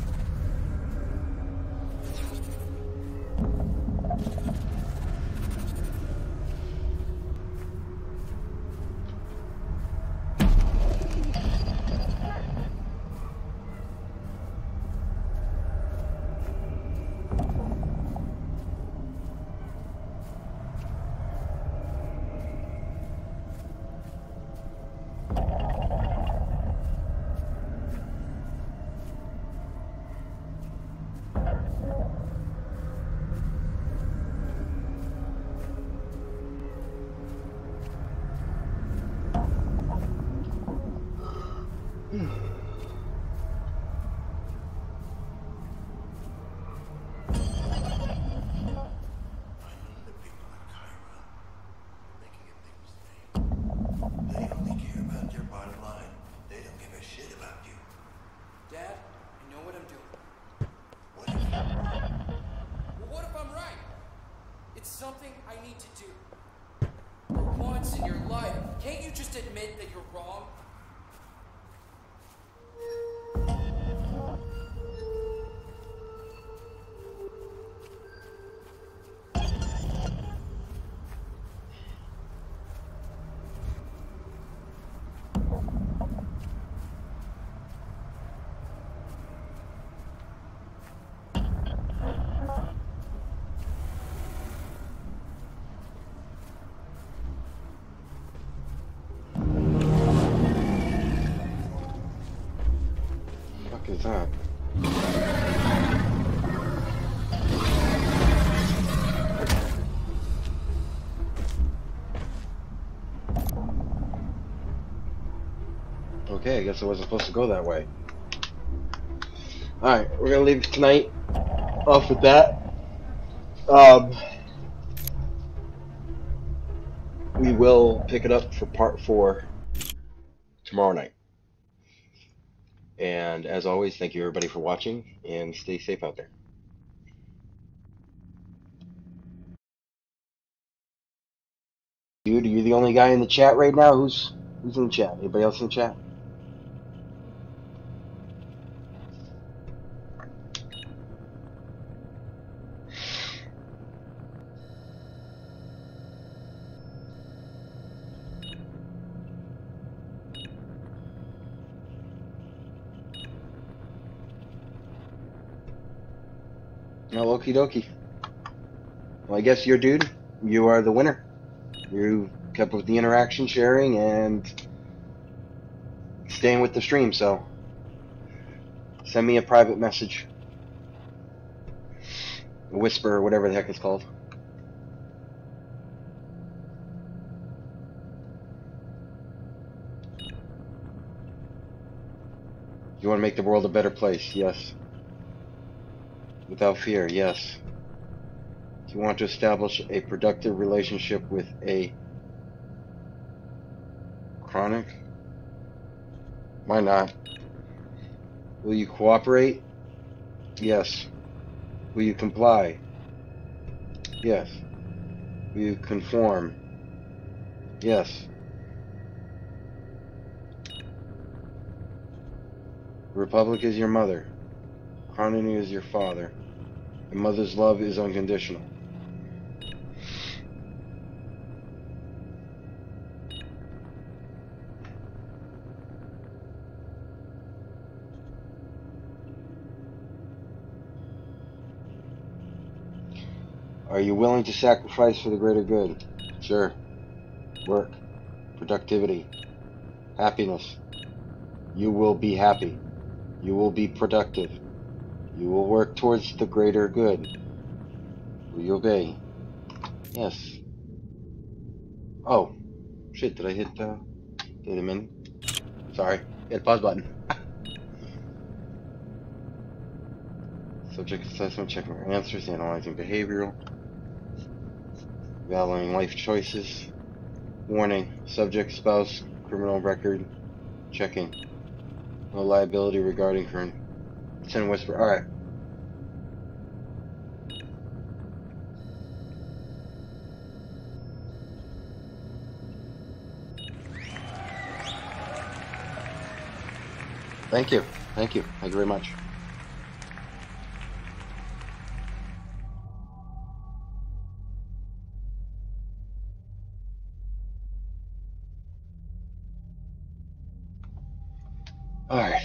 They only care about their bottom line. They don't give a shit about you. Dad, I know what I'm doing. What if you're wrong? Well, what if I'm right? It's something I need to do. For once in your life, can't you just admit that you're wrong? What is that? Okay, I guess I wasn't supposed to go that way. Alright, we're gonna leave tonight off with that. We will pick it up for part 4 tomorrow night. And as always, thank you everybody for watching, and stay safe out there. Dude, are you the only guy in the chat right now? Who's in the chat? Anybody else in the chat? No, okie dokie. Well, I guess you're dude. You are the winner. You kept with the interaction, sharing, and staying with the stream, so send me a private message. A whisper, or whatever the heck it's called. You want to make the world a better place? Yes. Without fear? Yes. Do you want to establish a productive relationship with a chronic? Why not? Will you cooperate? Yes. Will you comply? Yes. Will you conform? Yes. The Republic is your mother. Harmony is your father. A mother's love is unconditional. Are you willing to sacrifice for the greater good? Sure. Work. Productivity. Happiness. You will be happy. You will be productive. You will work towards the greater good. Will you obey? Yes. Oh. Shit, did I hit wait a minute. Sorry. Hit pause button. Subject assessment, checking our answers, analyzing behavioral, evaluating life choices. Warning, subject, spouse, criminal record, checking. No liability regarding current. Send whisper. Alright. Thank you. Thank you. Thank you very much. Alright.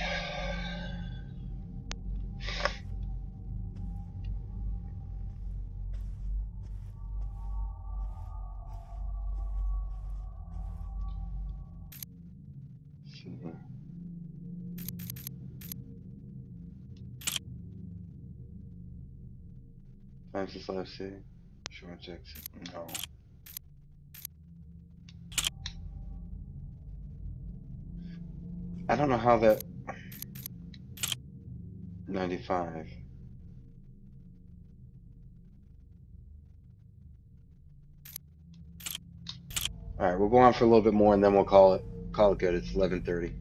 Times this live save. Insurance exit. No. I don't know how that 95. Alright, we'll go on for a little bit more and then we'll call it good. It's 11:30.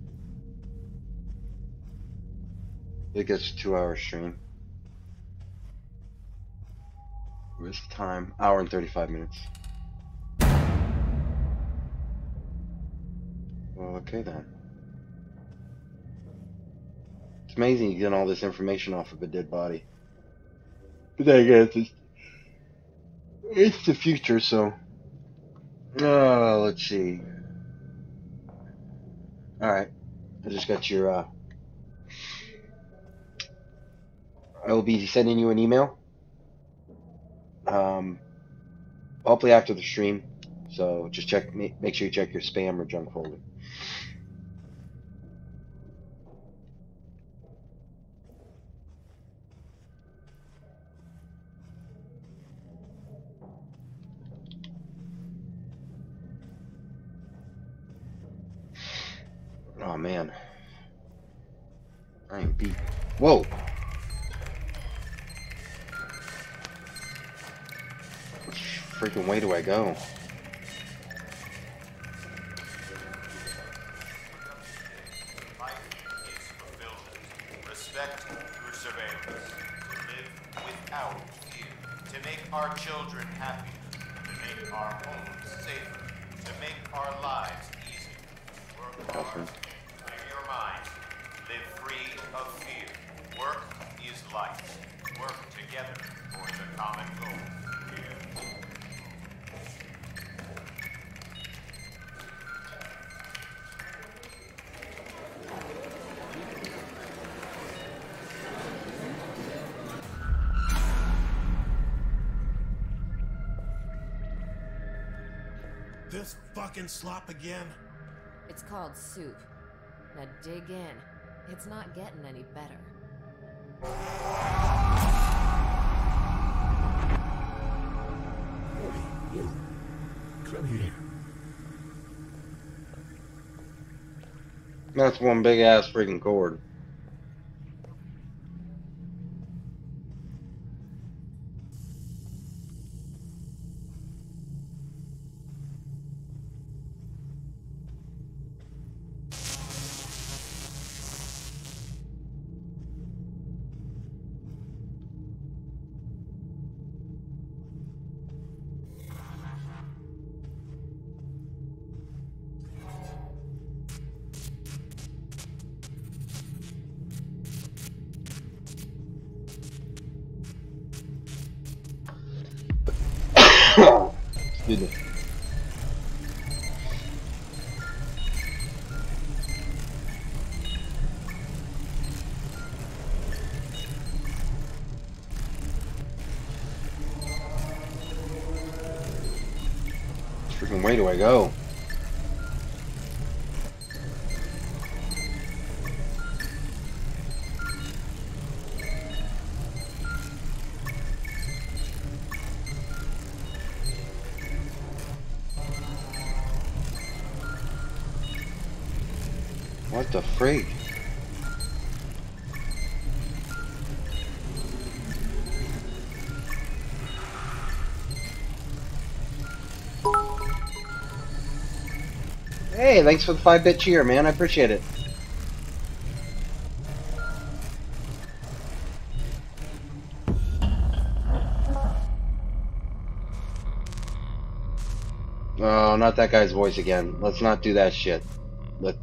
It gets a 2-hour stream. Where's the time? Hour and 35 minutes. Well, okay then. It's amazing you get all this information off of a dead body. But then again, it's the future, so. Let's see. Alright. I just got your, I will be sending you an email. Hopefully after the stream. So just make sure you check your spam or junk folder. Oh man. I ain't beat. Whoa! Which freaking way do I go? Respect through surveillance. To live without fear. To make our children happier. To make our homes safer. To make our lives easier. Work hard. Clear your mind. Live free of fear. Work is life. Work together for the common goal. This fucking slop again? It's called soup. Now dig in. It's not getting any better. Come here. That's one big ass freaking cord. Excuse me. Which freaking way do I go? What the freak? Hey, thanks for the 5-bit cheer, man. I appreciate it. Oh, not that guy's voice again. Let's not do that shit. Let's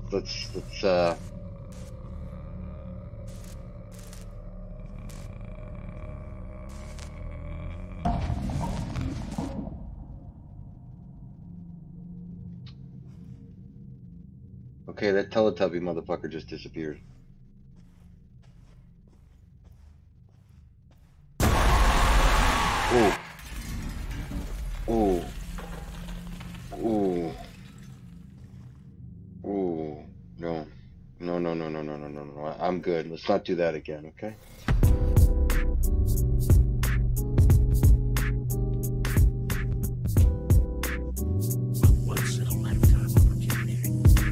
Okay, that Teletubby motherfucker just disappeared. Ooh. Ooh. Ooh. Ooh. No. No, no, no, no, no, no, no, no. I'm good. Let's not do that again, okay? Once in a lifetime opportunity.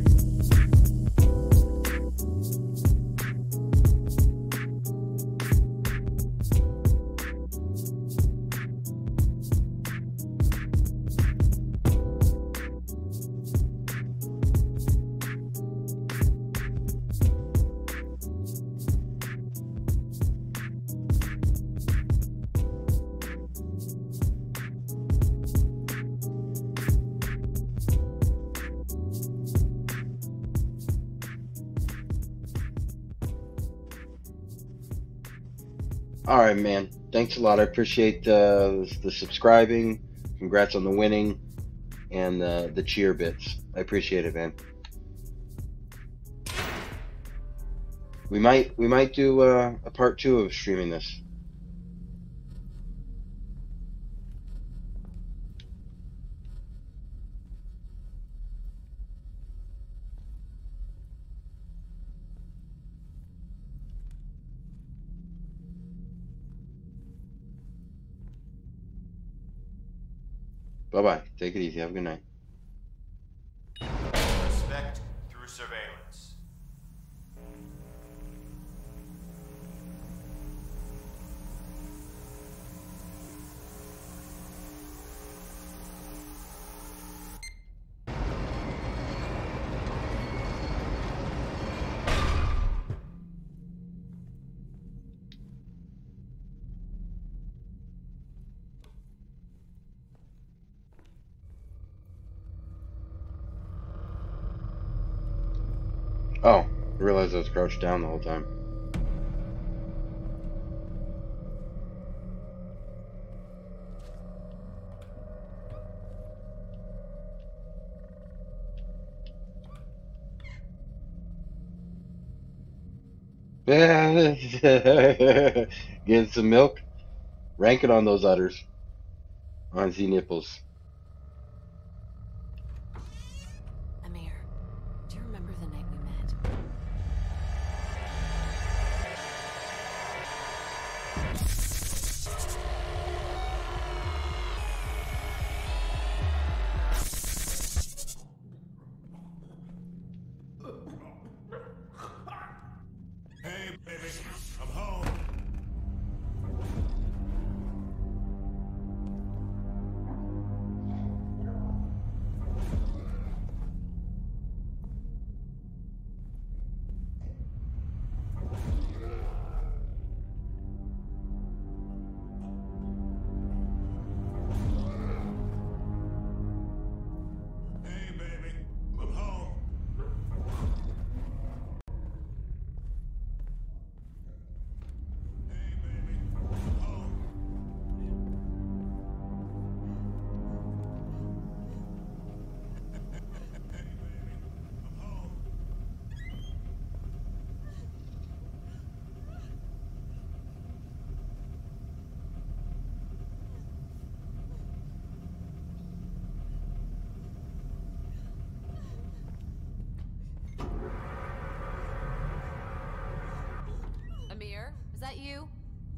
All right, man. Thanks a lot. I appreciate the subscribing. Congrats on the winning and the cheer bits. I appreciate it, man. We might do a part 2 of streaming this. Bye-bye. Take it easy. Have a good night. Respect through surveillance. Oh, I realized I was crouched down the whole time. Getting some milk. Rank it on those udders. On Z nipples. Amir, do you remember the night we met? Hey, baby, I'm home. Hey, baby, I'm home. Amir, is that you?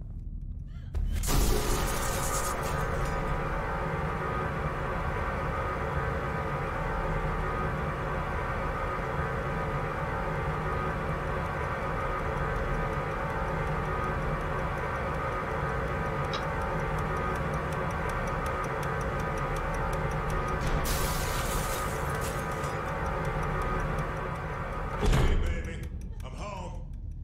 Hey, baby, I'm home.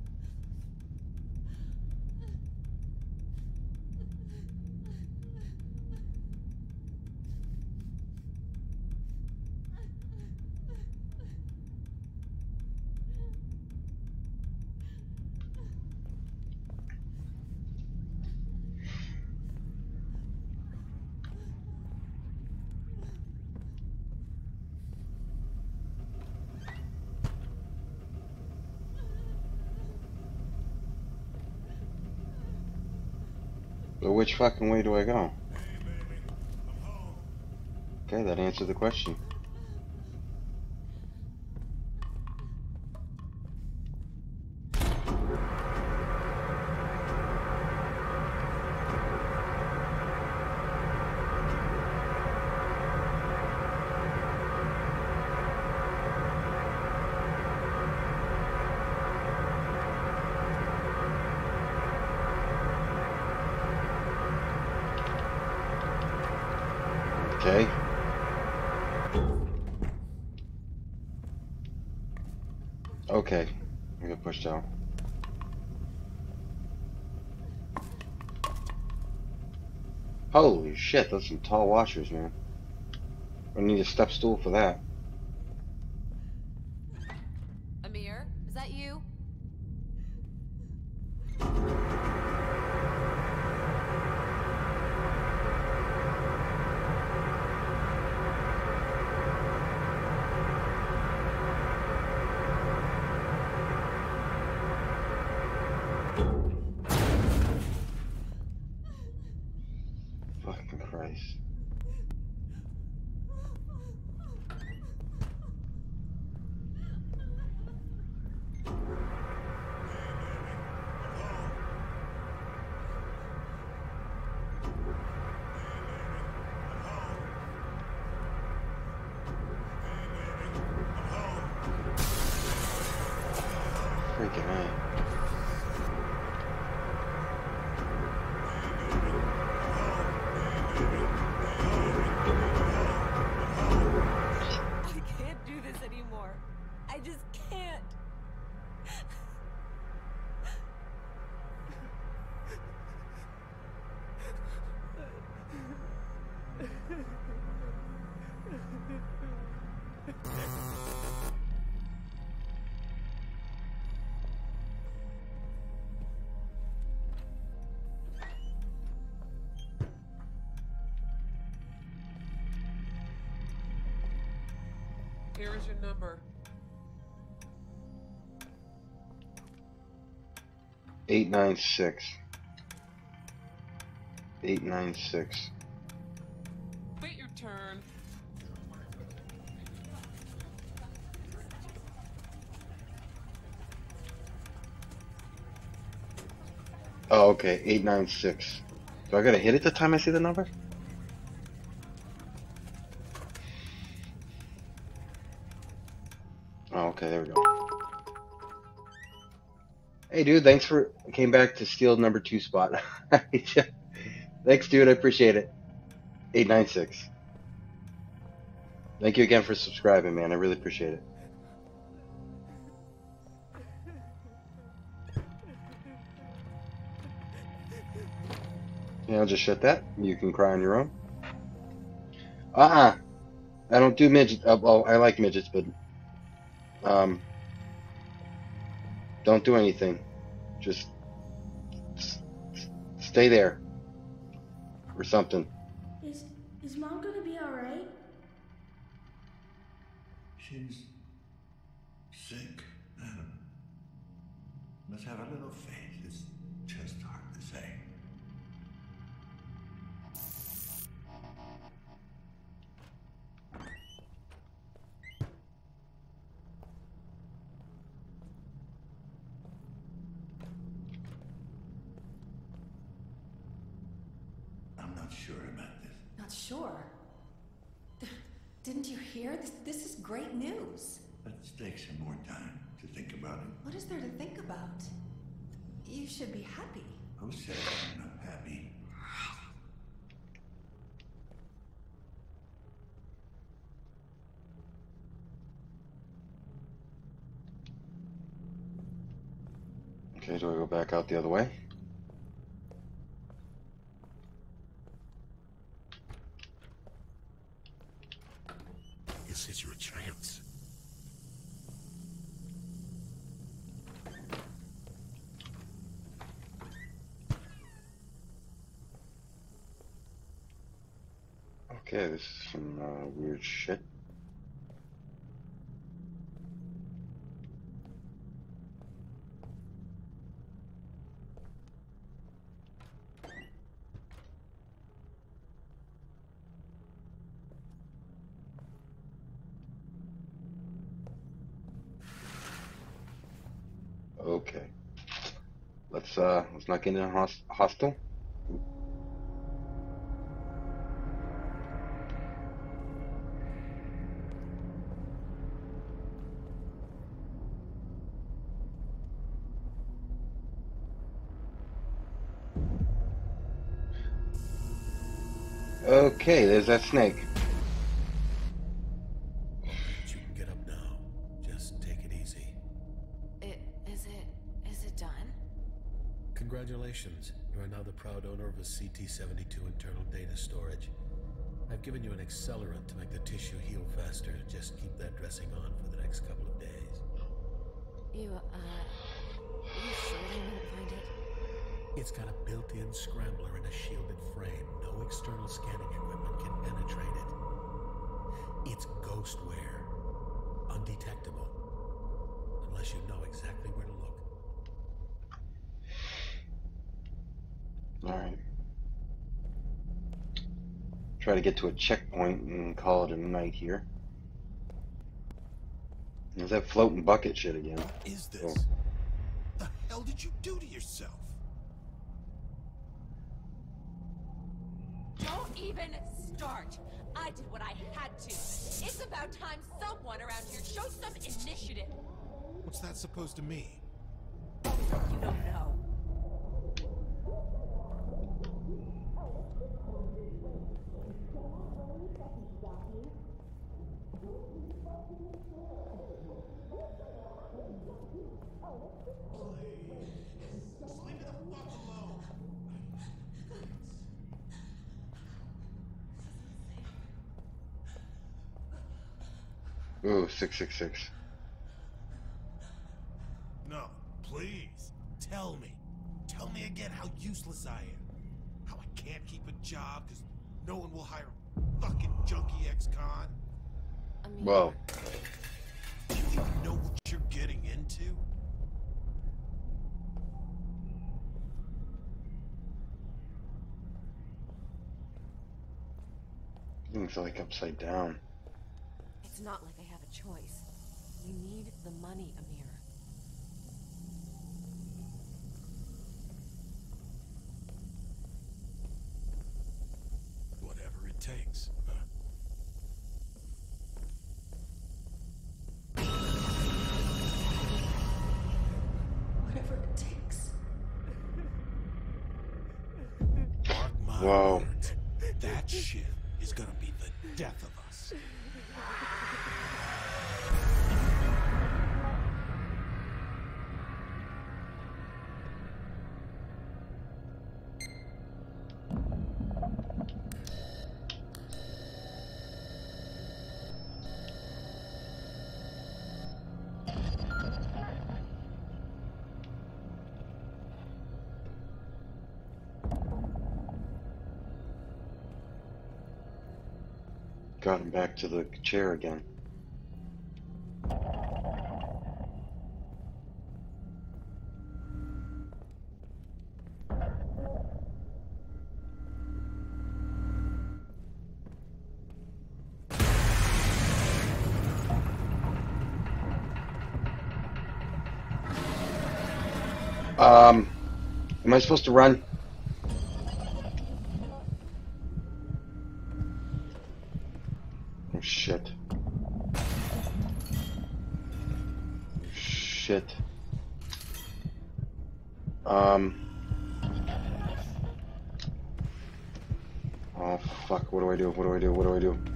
So which fucking way do I go? Okay, that answered the question. Okay. Okay. I got pushed out. Holy shit, those are some tall washers, man. I need a step stool for that. Amir, is that you? Fucking Christ. Freaking man. I can't do this anymore. I just can't. Here is your number. 896. 896. Wait your turn. Oh, okay. 896. So I gotta hit it the time I see the number? Oh, okay, there we go. Hey, dude, thanks for came back to steal number 2 spot. Thanks, dude. I appreciate it. 896. Thank you again for subscribing, man. I really appreciate it. Yeah, I'll just shut that. You can cry on your own. I don't do midgets. Oh, I like midgets, but don't do anything. Just stay there or something. Is Mom gonna be alright? She's sick, Adam. Let's have a little faith. It's just hard to say. I'm not sure about this. Not sure? Didn't you hear? This is great news. Let's take some more time to think about it. What is there to think about? You should be happy. Who said I'm not happy? Okay, do I go back out the other way? This is your chance. Okay, this is some weird shit. Okay. Let's not get in hostile. Okay, there's that snake. You can get up now. Just take it easy. Is it done? Congratulations. You are now the proud owner of a CT-72 internal data storage. I've given you an accelerant to make the tissue heal faster. Just keep that dressing on for the next couple of days. You sure they won't find it? It's got a built-in scrambler and a shielded frame. No external scanning equipment can penetrate it. It's ghostware. Undetectable. Unless you know exactly where to look. Alright. Try to get to a checkpoint and call it a night here. There's that floating bucket shit again. What is this? Oh. The hell did you do to yourself? Don't even start. I did what I had to. It's about time someone around here shows some initiative. What's that supposed to mean? You don't know. Ooh, 666. No, please. Tell me. Tell me again how useless I am. How I can't keep a job because no one will hire a fucking junkie ex-con. Amir. Whoa. Do you even know what you're getting into? Things like upside down. It's not like I have a choice. We need the money, Amir. Whatever it takes. Whatever it takes. Mark my Whoa. words. That shit is gonna be the death of us. Got him back to the chair again. Am I supposed to run? Oh shit. Shit. Oh fuck, what do I do? What do I do? What do I do?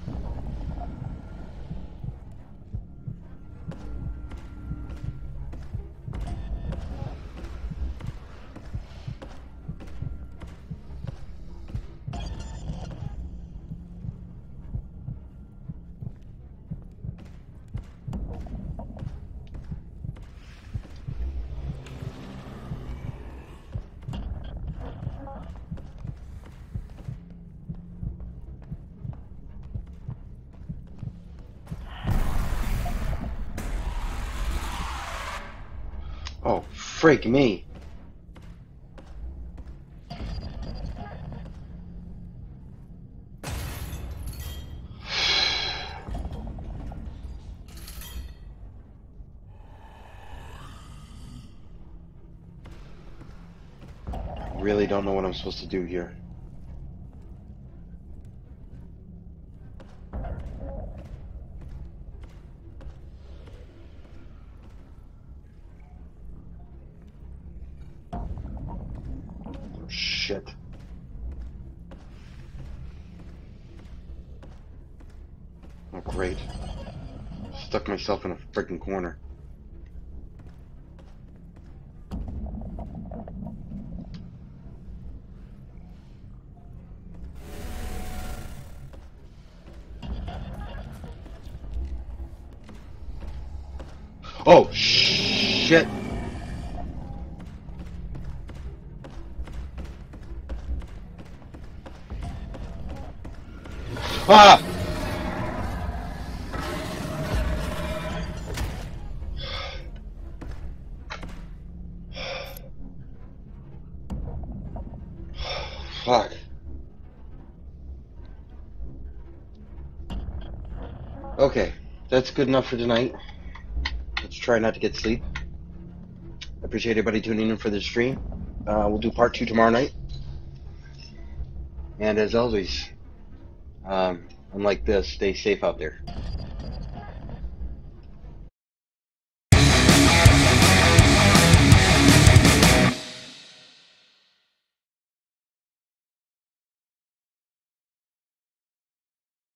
Oh, freak me. I really don't know what I'm supposed to do here. Shit. Oh, great. Stuck myself in a freaking corner. Oh, shit. Ah! Fuck. Okay, that's good enough for tonight. Let's try not to get sleep. I appreciate everybody tuning in for the stream. We'll do part 2 tomorrow night. And as always, unlike this, stay safe out there.